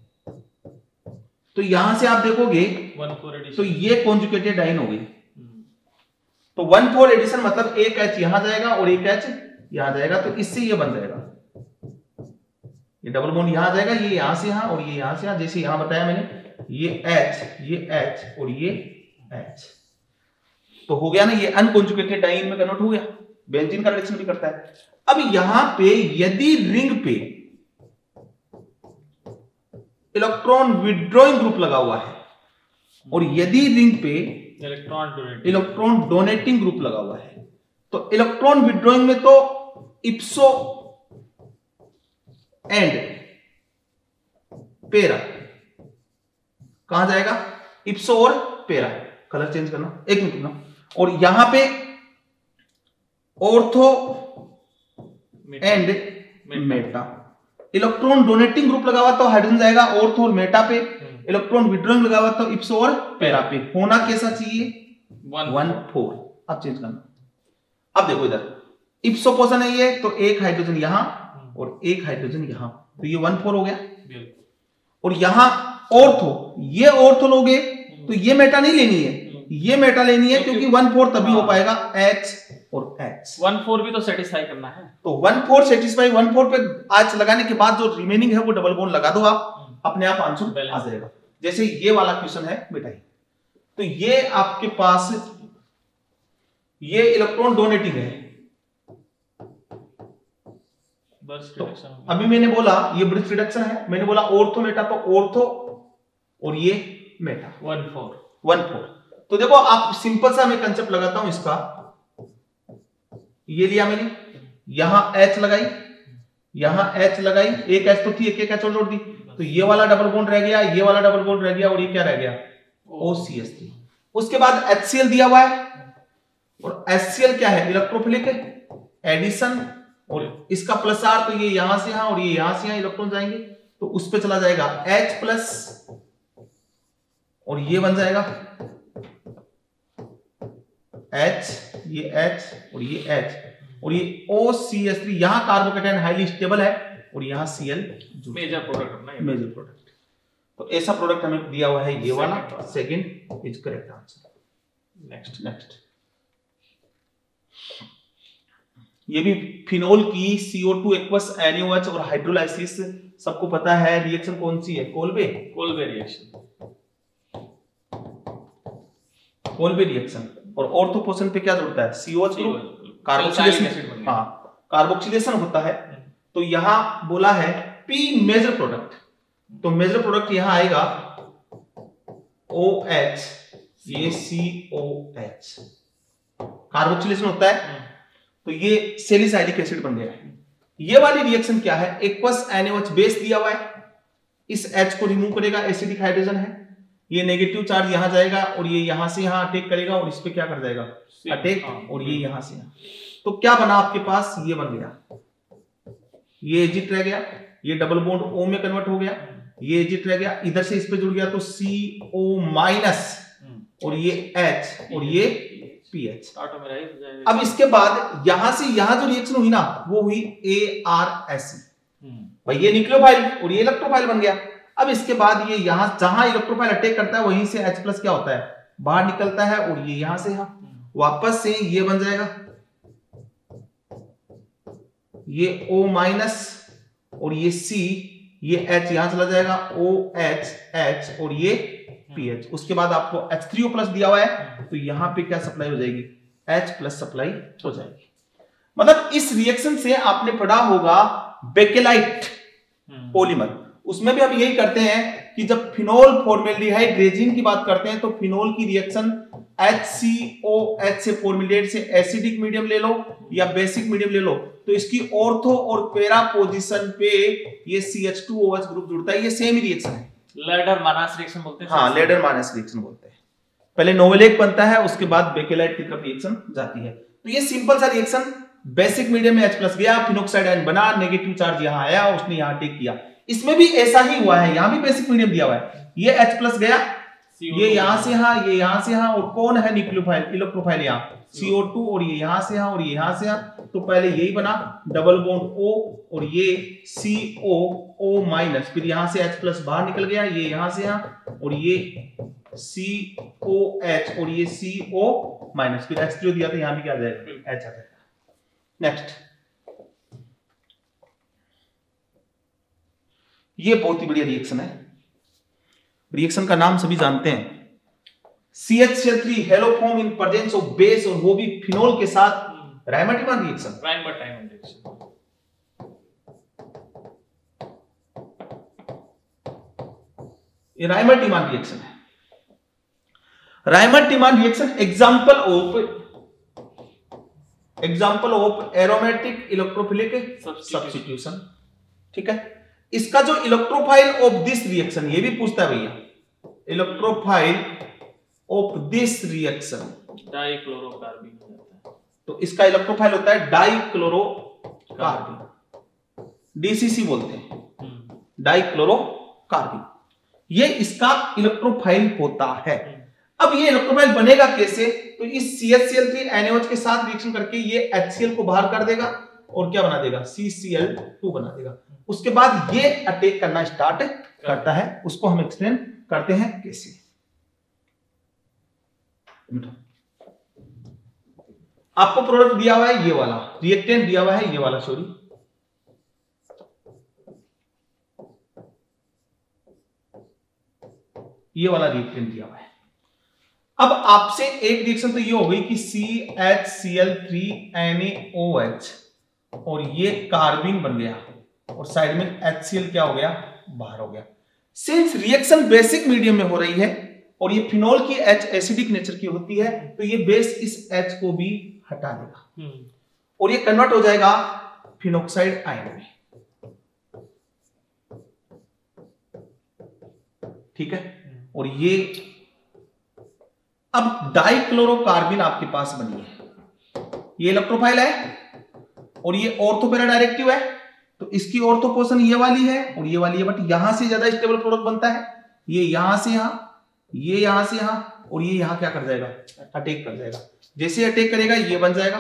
तो यहां से आप देखोगे वन फोर एडिशन, तो ये कॉन्जुगेटेड डाइन हो गई। तो वन फोर एडिशन मतलब एक H यहां जाएगा और एक H यहां जाएगा, तो इससे ये बन जाएगा, ये डबल बॉन्ड यहां जाएगा, ये यहां से यहां और ये यहां से यहां, जैसे यहां बताया मैंने, ये H ये H और ये H, तो हो गया ना, ये अनकॉन्जुगेटेड डाइन में कन्वर्ट हो गया। बेंजीन का रिडक्शन भी करता है। अब यहां पे यदि रिंग पे इलेक्ट्रॉन विड्रॉइंग ग्रुप लगा हुआ है और यदि रिंग पे electron donating electron donating group लगा हुआ है, तो इलेक्ट्रॉन विड्रॉइंग में तो इप्सो एंड पेरा कहां जाएगा, इप्सो और पेरा, कलर चेंज करना एक मिनट ना, और यहां पे ortho and meta. Electron donating group लगा हुआ तो हाइड्रोजन जाएगा ऑर्थो और मेटा पे, इलेक्ट्रॉन विड्रॉइंग लगा हुआ तो इप्सो और पेरा पे। होना कैसा चाहिए, वन फोर। अब चेंज करना, अब देखो इधर इप्सो पोजीशन है ये, तो एक हाइड्रोजन यहां और एक हाइड्रोजन यहां, तो ये वन फोर हो गया। और यहां ऑर्थो, ये ऑर्थो लोगे तो ये मेटा नहीं लेनी है, ये मेटा लेनी है, क्योंकि वन फोर तभी हो पाएगा H और H। वन फोर भी तो सेटिस्फाई करना है, तो one four satisfy, one four पे आज लगाने के बाद जो रिमेनिंग है वो डबल बॉन्ड लगा दो आप, अपने आप आंसर आ जाएगा। जैसे ये वाला क्वेश्चन है बेटा, तो ये आपके पास ये इलेक्ट्रॉन डोनेटिंग है, तो अभी मैंने बोला ये ब्रिज रिडक्शन है, मैंने बोला ऑर्थो मेटा, तो ऑर्थो और ये meta one four one four. तो देखो आप सिंपल सा मैं कंसेप्ट लगाता हूं इसका, ये लिया मैंने, यहां H लगाई, यहां H लगाई, एक H तो थी, एक एक H और जोड़ दी, तो ये वाला डबल बॉन्ड रह गया, ये वाला डबल बॉन्ड रह गया, और ये क्या रह गया, O C H थ्री। उसके बाद H C L दिया हुआ है, और H C L क्या है, इलेक्ट्रोफिलिक एडिशन, और इसका प्लस आर, तो ये यहां से यहां और ये यहां से यहां इलेक्ट्रॉन जाएंगे, तो उस पे चला जाएगा H प्लस, और ये बन जाएगा H, ये H और ये H, और ये O C H थ्री, यहां कार्बोकेटायन हाईली स्टेबल है, और यहां Cl major product, major product. तो ऐसा प्रोडक्ट हमें दिया हुआ है, ये वाला, second is correct answer. Next next ये भी फिनोल की C O two aqueous N O H और हाइड्रोलाइसिस सबको पता है। रिएक्शन कौन सी है, Kolbe Kolbe reaction, Kolbe reaction. और ऑर्थोपोसन पे क्या जुड़ता है, C O H group, carboxylation, हाँ कार्बोक्सिलेशन होता है। तो यहां बोला है पी मेजर प्रोडक्ट, तो मेजर प्रोडक्ट यहां आएगा ओ एच ये सी ओ एच कार्बोक्सिलेशन होता है, तो ये सैलिसाइलिक एसिड बन गया है। ये वाली रिएक्शन क्या है, एक्वस NaOH बेस दिया हुआ है, इस H को रिमूव करेगा, एसिडिक हाइड्रोजन है, ये नेगेटिव चार्ज यहां जाएगा और ये यहां से यहां अटैक करेगा और इस पे क्या कर जाएगा अटैक, और ये यहां से यहां, तो क्या बना आपके पास, ये बन गया, ये एजिट रह गया, ये डबल बॉन्ड O में कन्वर्ट हो गया, ये एजिट रह गया, इधर से इस पे जुड़ गया तो सी ओ माइनस और ये H और ये पीएच। अब इसके बाद यहां से यहां जो रिएक्शन हुई ना वो हुई ए आर एस सी, भाई ये न्यूक्लियोफाइल और ये इलेक्ट्रोफाइल बन गया। अब इसके बाद ये यहां जहां इलेक्ट्रोफाइल अटैक करता है वहीं से H प्लस क्या होता है बाहर निकलता है और ये यहां से यहां वापस से ये बन जाएगा, ये O माइनस और ये C, ये H यहां चला जाएगा, O H H और ये पीएच। उसके बाद आपको एच थ्री ओ प्लस दिया हुआ है तो यहां पे क्या सप्लाई हो जाएगी, H प्लस सप्लाई हो जाएगी। मतलब इस रिएक्शन से आपने पढ़ा होगा बेकेलाइट पॉलीमर, उसमें भी हम यही करते हैं कि जब फिनोल फॉर्मेल्डिहाइड रेजिन की बात करते हैं तो फिनोल की reaction H C O H से फॉर्मेल्डिहाइड से एसिडिक मीडियम ले लो या बेसिक मीडियम ले लो तो इसकी ऑर्थो और पैरा पोजीशन पे ये C H two O H group जुड़ता है, ये सेम ही रिएक्शन है, लैडर मानस रिएक्शन बोलते हैं। हाँ लैडर मानस रिएक्शन बोलते हैं। पहले नोवेलेक बनता है उसके बाद बेकेलाइट की तरफ रिएक्शन जाती है। तो ये सिंपल सा रिएक्शन, बेसिक मीडियम में H प्लस गया, फिनोक्साइड आयन बना, नेगेटिव चार्ज यहां आया, उसने यहां अटैक किया। इसमें भी ऐसा ही हुआ है, यहां भी बेसिक मीडियम दिया हुआ है, ये H प्लस गया, ये यहां से यहां, ये यहां से यहां, और कौन है न्यूक्लियोफाइल इलेक्ट्रोफाइल यहां सी ओ टू, और ये यहां से यहां और ये यहां से यहां, तो पहले यही बना डबल बॉन्ड O और ये सी ओ O माइनस, फिर यहां से H प्लस बाहर निकल गया, ये यहां से यहां और ये सी ओ एच और ये सी ओ माइनस, फिर H जो दिया था यहां भी क्या आ जाएगा H आ जाएगा। नेक्स्ट, ये बहुत ही बढ़िया रिएक्शन है, रिएक्शन का नाम सभी जानते हैं, C H C L three haloform in presence of base, और वो भी फिनोल के साथ रायमर्टिमन रिएक्शन। रायमर्टिमन रिएक्शन ये रायमर्टिमन रिएक्शन है। Reimer Tiemann reaction example of example of aromatic electrophilic substitution, ठीक है। इसका जो इलेक्ट्रोफाइल ऑफ दिस रिएक्शन, ये भी पूछता है भैया, electrophile of this reaction dichlorocarbene हो जाता है, तो इसका इलेक्ट्रोफाइल होता है डाइक्लोरोकार्बन, डीसीसी बोलते हैं, डाइक्लोरोकार्बन, ये इसका इलेक्ट्रोफाइल होता है। अब ये इलेक्ट्रोफाइल बनेगा कैसे, तो इस C H C L three N A O H के साथ रिएक्शन करके ये एच सी एल को बाहर कर देगा और क्या बना देगा, सी सी एल टू बना देगा। उसके बाद ये अटैक करना स्टार्ट करता है, उसको हम एक्सप्लेन करते हैं कैसे। आपको प्रोडक्ट दिया हुआ है ये वाला, रिएक्टेंट दिया हुआ है ये वाला, सॉरी, ये वाला रिएक्टेंट दिया हुआ है। अब आपसे एक रिएक्शन तो ये हो गई कि C H C L three N A O H और ये कार्बिन बन गया और साइड में एच सी एल क्या हो गया, बाहर हो गया। सिंस रिएक्शन बेसिक मीडियम में हो रही है और ये फिनोल की H एसिडिक नेचर की होती है, तो ये बेस इस H को भी हटा देगा और ये कन्वर्ट हो जाएगा फिनोक्साइड आयन में, ठीक है। और ये अब डाइक्लोरोकार्बन आपके पास बनी है, ये इलेक्ट्रोफाइल है और ये ऑर्थो पैरा डायरेक्टिव है, तो इसकी ऑर्थो पोजीशन ये वाली है और ये वाली है, बट यहां से ज्यादा स्टेबल प्रोडक्ट बनता है, ये यहां से यहां, ये यहां से यहां और ये यहां क्या कर जाएगा, अटैक कर जाएगा। जैसे अटैक करेगा ये बन जाएगा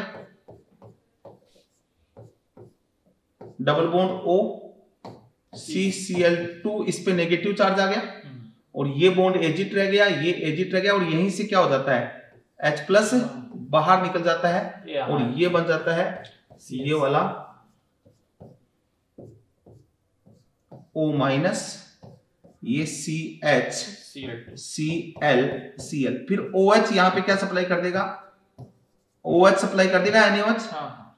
double bond O C C L two, इस पे नेगेटिव चार्ज आ गया और ये बॉन्ड एजिट रह गया, ये एजिट रह गया और यहीं से क्या हो जाता है H प्लस बाहर निकल जाता है और ये बन जाता है ये वाला O माइनस, ये C H C L C L, फिर OH यहां पे क्या सप्लाई कर देगा, OH सप्लाई कर देगा एन ए ओ एच,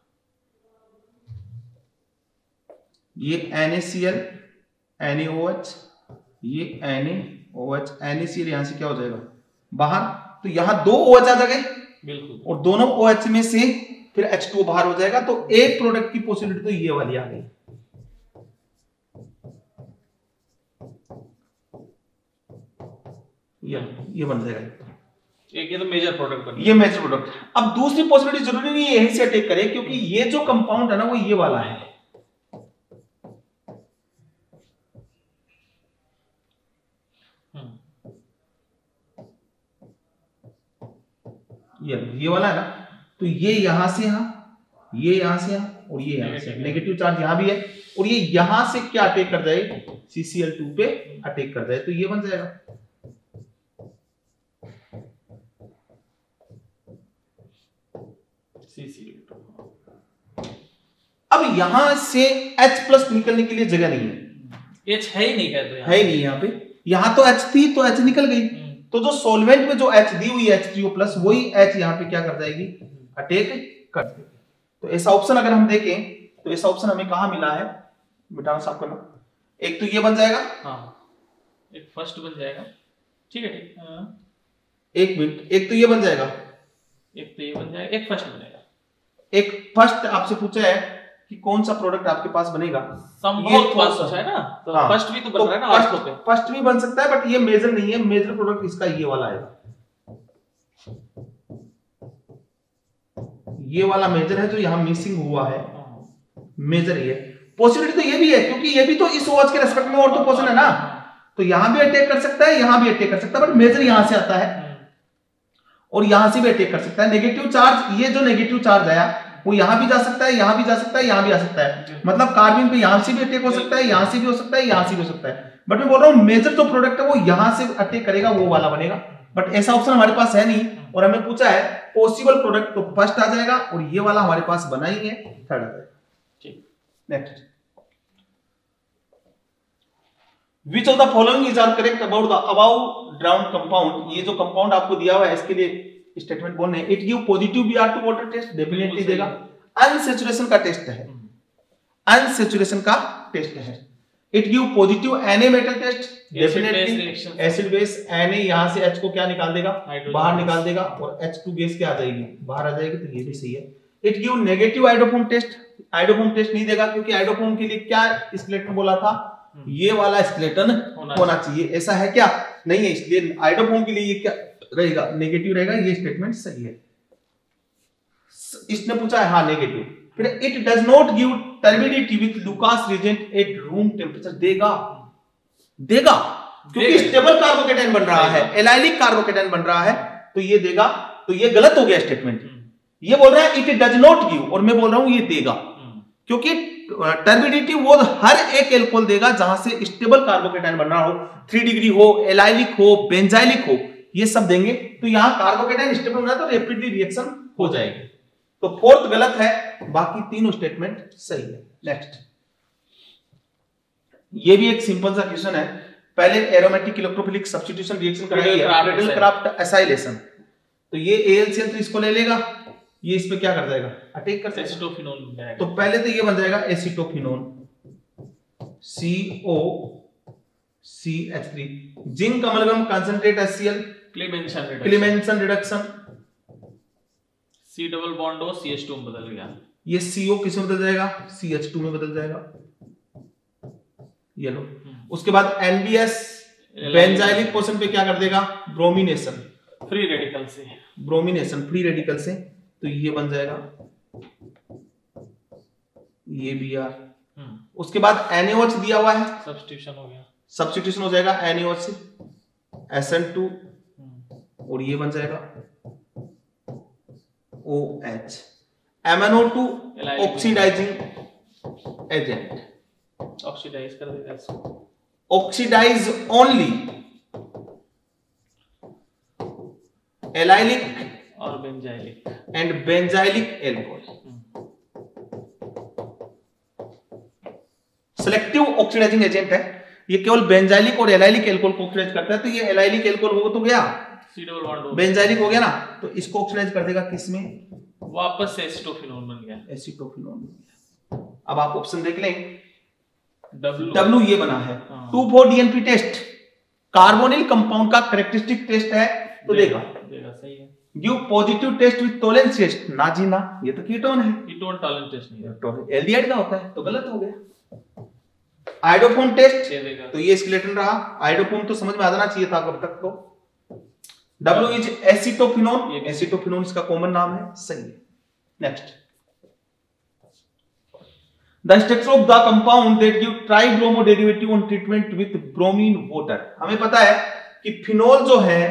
ये N A C L N A O H, ये N A O H, N A C L यहां से क्या हो जाएगा बाहर, तो यहाँ दो OH आ गए बिल्कुल, और दोनों OH में से फिर एच टू ओ बाहर हो जाएगा, तो एक प्रोडक्ट की पॉसिबिलिटी तो ये वाली आ गई। ये ये बन जाएगा एक, ये तो मेजर प्रोडक्ट बन ये मेजर प्रोडक्ट। अब दूसरी पॉसिबिलिटी जरूरी नहीं है यहीं से अटैक करे, क्योंकि ये जो कंपाउंड है ना वो ये वाला है, ये ये वाला है ना, तो ये यहां से यहां, ये यहां से यहां, और ये यहां से नेगेटिव चार्ज यहां भी है, और ये यहां से क्या अटैक कर जाए, सी सी एल टू पे अटैक कर जाए, तो ये बन जाएगा सी सी एल टू। अब यहां से H प्लस निकलने के लिए जगह नहीं है, H है ही नहीं है, तो है ही नहीं यहाँ पे, यहाँ तो H थी तो H निकल गई, तो जो सॉल्वेंट में जो H दी हुई है एच थ्री ओ प्लस, वही H यहाँ पे क्या कर जाएगी, अटैक कर देगी। तो ऐसा ऑप्शन अगर हम देखें तो ऐसा ऑप्शन हमें कहां मिला है, मिटाना साफ करना, एक तो ये बन जाएगा, हाँ एक फर्स्ट बन जाएगा, ठीक है ठीक, हाँ। एक मिनट, एक तो ये बन जाएगा, एक तो ये बन जाएगा, एक फर्स्ट बनेगा, एक फर्स्ट आपसे पूछा है कि कौन सा प्रोडक्ट आपके पास बनेगा, ये पूछा है ना, तो हाँ, फर्स्ट भी तो बन रहा है ना, फर्स्ट, पे फर्स्ट भी बन सकता है, बट ये मेजर नहीं है, मेजर प्रोडक्ट इसका ये वाला आएगा, ये वाला मेजर है जो यहां मिसिंग हुआ है, मेजर ये पॉसिबिलिटी तो ये भी है, क्योंकि ये भी तो इस OH के रेस्पेक्ट में और तो पोजीशन है ना, तो यहां भी अटैक कर सकता है, यहां भी अटैक कर सकता है, बट मेजर यहां से आता है और यहां से भी अटैक कर सकता है। नेगेटिव चार्ज, ये जो नेगेटिव चार्ज आया वो यहां भी जा सकता है, यहां भी जा सकता है, यहां भी आ सकता है, मतलब कार्बिन पे यहां से भी अटैक हो सकता है, यहां से भी हो सकता है, यहां से भी हो सकता है, बट मैं बोल रहा हूं मेजर जो प्रोडक्ट है वो यहां से अटैक करेगा, वो वाला बनेगा, बट ऐसा ऑप्शन हमारे पास है नहीं, और हमें पूछा है पॉसिबल प्रोडक्ट, तो फर्स्ट आ जाएगा, और ये वाला हमारे पास बना ही है, थर्ड आ जाएगा। ठीक, next, which of the following is are correct about the about drawn compound, ये जो कंपाउंड आपको दिया हुआ है इसके लिए स्टेटमेंट बोलने हैं, it give positive B R two water test, definitely देगा, अनसैचुरेशन का टेस्ट है, अनसैचुरेशन का टेस्ट है, it give positive Na metal test, definitely acid base, Na यहां से H को क्या निकाल देगा, बाहर निकाल देगा, और H टू गैस क्या आ जाएगी, बाहर आ जाएगी, तो ये भी सही है। It give negative iodoform test, iodoform test नहीं देगा, क्योंकि आइडोफोम के लिए क्या स्केलेटन बोला था, ये वाला स्केलेटन होना चाहिए, ऐसा है क्या, नहीं है, इसलिए आइडोफोम के लिए ये क्या रहेगा, नेगेटिव रहेगा, ये स्टेटमेंट सही है। इसने पूछा है हाँ नेगेटिव, फिर it does not give turbidity with Lucas reagent at room temperature, देगा देगा क्योंकि स्टेबल कार्बोकेटाइन बन रहा है, एलाइलिक कार्बोकेटाइन बन रहा है, तो ये देगा, तो ये गलत हो गया स्टेटमेंट, ये बोल रहा है इट डज नॉट गिव, और मैं बोल रहा हूं ये देगा, क्योंकि टर्बिडिटी वो हर एक एल्कोहल देगा जहां से स्टेबल कार्बोकेटाइन बन रहा हो, थ्री डिग्री हो, एलाइलिक हो, बेंजाइलिक हो, ये सब देंगे, तो यहां कार्बोकेटाइन स्टेबल बना तो रैपिडली रिएक्शन हो जाएगी, तो फोर्थ गलत है, बाकी तीनों स्टेटमेंट सही है। नेक्स्ट, ये भी एक सिंपल सा क्वेश्चन है, पहले एरोमेटिक इलेक्ट्रोफिलिक सब्स्टिट्यूशन रिएक्शन कराई है, क्रिडल-क्राफ्ट एसाइलेशन, तो ये ए एल सी एल तो इसको ले लेगा, ये इस पे क्या कर जाएगा, अटैक कर जाएगा, एसिटोफिनोल बन जाएगा, तो पहले तो ये बन जाएगा acetophenol, C O C H three, zinc amalgam concentrate H C L, Clemmensen reduction, Clemmensen reduction, C double bond हो सी एच टू में बदल गया, ये C O किस में बदल जाएगा, सी एच टू में बदल जाएगा, ये लो, उसके बाद N B S benzylic portion पे क्या कर देगा, ब्रोमिनेशन, फ्री रेडिकल से, ब्रोमिनेशन फ्री रेडिकल से, तो ये बन जाएगा ये बी आर, उसके बाद एन ए ओ एच दिया हुआ है, सब्स्टिट्यूशन हो गया, सब्स्टिट्यूशन हो जाएगा एन ए ओ एच से एस एन टू, और ये बन जाएगा O H, M N O two oxidizing agent, oxidize कर देगा इसको, ऑक्सीडाइज ओनली एलाइलिक और benzylic and benzylic alcohol, selective oxidizing agent है, ये केवल बेंजाइलिक और एलाइलिक एल्कोहल को ऑक्सीडाइज करता है, तो ये एलाइलिक एल्कोहल हो तो गया, सी डबल बॉन्ड हो, बेंजाइलिक हो गया ना, तो इसको ऑक्सीडाइज कर देगा किसमें, वापस से एसिटोफिनोल बन गया, एसिटोफिनोल बन गया। अब आप ऑप्शन देख लें, W W ये बना है, two four D N P test, carbonyl compound का कैरेक्टरिस्टिक टेस्ट है, तो देगा देगा, सही है। Give positive test with Tollens test, ना जी ना, ये तो कीटोन है, कीटोन टॉलेंस टेस्ट नहीं है, एल्डिहाइड का होता है, तो गलत हो गया। आयोडोफोन टेस्ट, तो ये स्केलेटन रहा, आयोडोफोन तो समझ में आ जाना चाहिए था अब तक। तो W इज एसिटोफिनोन, एसिटोफिनोन इसका कॉमन नाम है, सही है। Next, the structure of the compound that give tribromo derivative on treatment with bromine water. हमें पता है कि फिनोल जो है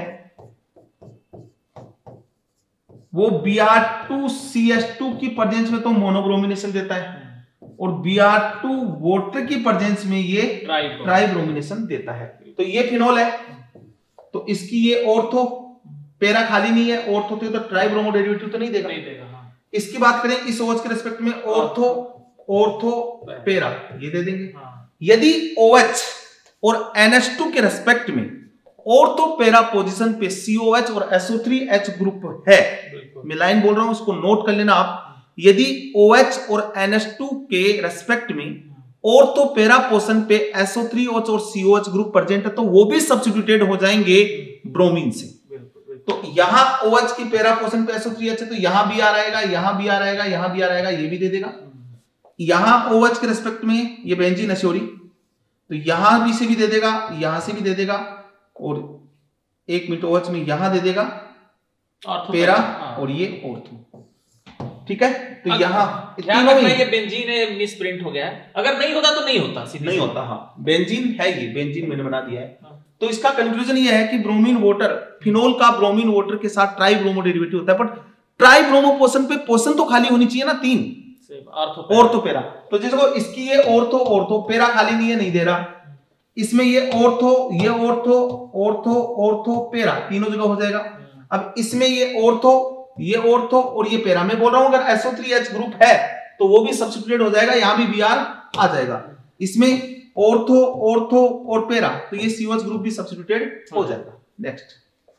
वो B R two C H two की प्रेजेंस में तो मोनोब्रोमिनेशन देता है, और बी आर टू वाटर की प्रेजेंस में ये ट्राइब्रोमिनेशन देता है। तो ये फिनोल है, तो इसकी ये ऑर्थो पैरा खाली नहीं है, ऑर्थो तो ट्राइब्रोमो डेरिवेटिव तो नहीं देगा, नहीं देगा हाँ। इसकी बात करें इस OH के रिस्पेक्ट में, ऑर्थो ऑर्थो पैरा ये दे देंगे हाँ। यदि OH और एन एच टू के रिस्पेक्ट में ऑर्थो पैरा पोजीशन पे सी ओ एच और S O three H group है, मैं लाइन बोल रहा हूं उसको नोट कर लेना आप, यदि OH और एन एच टू के रिस्पेक्ट में ऑर्थो पैरा पोजीशन पे एस ओ थ्री एच और C O H group present है, तो वो भी सब्स्टिट्यूटेड हो जाएंगे ब्रोमीन से। तो यहां OH की पैरा पोजीशन पे एस ओ थ्री एच है, तो यहां भी आ रहेगा, यहां भी आ रहेगा, यहां भी आ रहेगा, ये भी दे देगा। यहां OH के रिस्पेक्ट में ये बेंजीन एश्योरी, तो यहां भी से भी दे देगा, यहां से भी दे देगा, और एक मिनट OH में यहां दे देगा पैरा और ये ऑर्थो, ठीक है। तो यहां तीनों में ये बेंजीन है, मिसप्रिंट हो गया है, अगर नहीं होता तो नहीं होता, नहीं होता हाँ, बेंजीन है, ये बेंजीन मैंने बना दिया है। तो इसका कंक्लूजन ये है कि ब्रोमीन वाटर, फिनोल का ब्रोमीन वाटर के साथ ट्राइब्रोमो डेरिवेटिव होता है, बट ट्राइब्रोमो पोर्शन पे पोर्शन तो खाली होनी चाहिए ना, तीन ऑर्थो पैरा, तो जिसको इसकी ये ऑर्थो ऑर्थो पैरा खाली नहीं है, नहीं दे रहा, इसमें ये ऑर्थो ये ऑर्थो ऑर्थो ऑर्थो पैरा तीनों जगह हो जाएगा। अब इसमें ये ऑर्थो ये ऑर्थो और ये पैरा, मैं बोल रहा हूं अगर S O three H group है तो वो भी सब्स्टिट्यूटेड हो जाएगा, यहां भी बी आर आ जाएगा, इसमें ऑर्थो ऑर्थो और पैरा, तो ये सी ओ एच ग्रुप भी सब्स्टिट्यूटेड हो जाएगा। Next,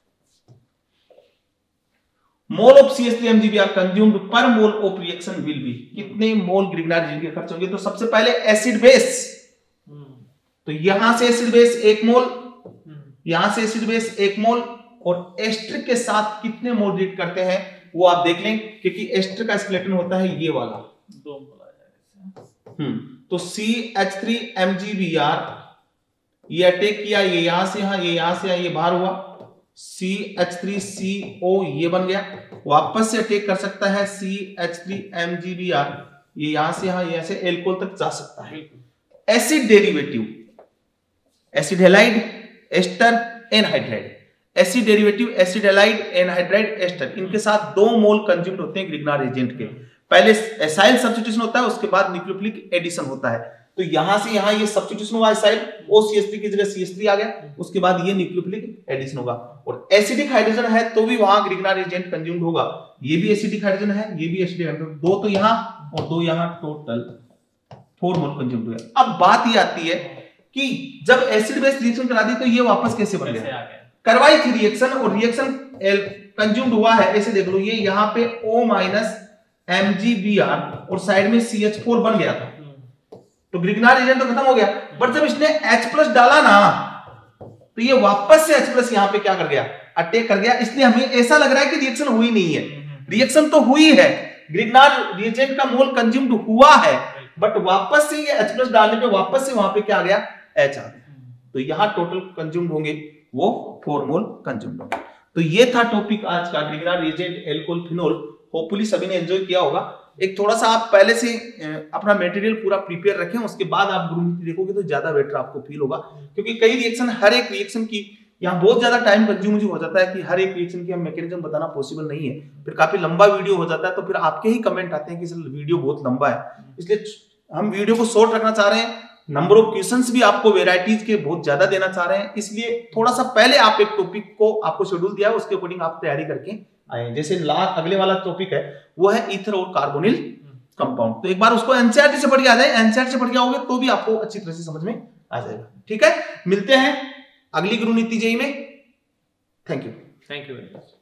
mole of C H three M G B R consumed per mole of reaction will be, कितने मोल ग्रिग्नार्ड रिएजेंट के खर्च होंगे? तो सबसे पहले एसिड बेस, तो यहां से एसिड बेस एक मोल, यहां से एसिड बेस एक मोल, और एस्टर के साथ कितने मोल रिएक्ट करते हैं वो आप देख लें, क्योंकि एस्टर का स्केलेटन होता है ये वाला, दो मोल आ जाएगा। हम्म तो C H three M G B R ये अटैक किया, ये यहां से यहां, ये यहां से यहां, ये बाहर हुआ, सी एच थ्री सी ओ ये बन गया, वापस से अटैक कर सकता है C H three M G B R, ये यहां से यहां, यहां से एल्कोहल तक जा सकता है। Acid derivative, acid halide ester anhydride, acid derivative acid halide anhydride ester, इनके साथ दो मोल कंज्यूम्ड होते हैं ग्रिग्नार्ड एजेंट के, पहले एसाइल सब्स्टिट्यूशन होता है, उसके बाद न्यूक्लियोफिलिक एडिशन होता है। तो यहां से यहां ये सब्स्टिट्यूशन हुआ acyl, O C H three की जगह सी एच थ्री आ गया, उसके बाद ये न्यूक्लियोफिलिक एडिशन होगा, और एसिडिक हाइड्रोजन है तो भी वहां ग्रिग्नार्ड एजेंट कंज्यूम्ड होगा, ये भी एसिडिक हाइड्रोजन है, ये भी एसिडिक हाइड्रोजन, दो तो यहां और दो यहां, टोटल फोर मोल कंज्यूम्ड हुआ। अब बात ये आती है कि जब एसिड बेस रिएक्शन करा दी तो ये वापस कैसे बन गया? करवाई थी रिएक्शन और रिएक्शन कंज्यूम्ड हुआ है, ऐसे देख लो, ये यहां पे O minus M G B R और साइड में सी एच फोर बन गया था, तो ग्रिग्नार्ड एजेंट तो खत्म हो गया, बट जब इसने H प्लस डाला ना तो ये वापस से H प्लस यहां पे क्या कर गया? अटैक कर गया, इसलिए हमें ऐसा लग रहा है कि रिएक्शन हुई नहीं है, रिएक्शन तो हुई है, ग्रिग्नार्ड रिएजेंट का मोल कंज्यूम्ड हुआ है, बट वापस से ये H प्लस डालने पे वापस से वहां पे क्या आ गया? H आ गया, तो यहां टोटल कंज्यूम्ड होंगे वो फोर मोल कंज्यूम्ड होंगे। तो ये था टॉपिक आज का, Grignard reagent alcohol phenol, hopefully सभी ने एंजॉय किया होगा। एक थोड़ा सा आप पहले से अपना मटेरियल पूरा प्रिपेयर रखें, उसके बाद आप ग्रुप देखोगे तो ज्यादा बेटर आपको फील होगा, क्योंकि कई रिएक्शन, हर एक रिएक्शन की यहाँ बहुत ज्यादा टाइम कंज्यूम हो जाता है कि हर एक रिएक्शन की हम मैकेनिज्म बताना पॉसिबल नहीं है, फिर काफी लंबा वीडियो हो जाता है, तो फिर आपके ही कमेंट आते हैं कि सर वीडियो बहुत लंबा है, इसलिए हम वीडियो को शॉर्ट रखना चाह रहे हैं, नंबर ऑफ क्वेश्चंस भी आपको वेराइटीज के बहुत ज्यादा देना चाह रहे हैं, इसलिए थोड़ा सा पहले आप एक टॉपिक को आपको शेड्यूल दिया है, उसके अकॉर्डिंग आप तैयारी करके आए। जैसे लास्ट अगले वाला टॉपिक है वो है ईथर और कार्बोनिल कंपाउंड, तो एक बार उसको एनसीईआरटी से पढ़ के आ जाए, एनसीईआरटी से पढ़ के आओगे तो भी आपको अच्छी तरह से समझ में आ जाएगा। ठीक है, मिलते हैं अगली गुरु नीति जेई में। Thank you, thank you very much.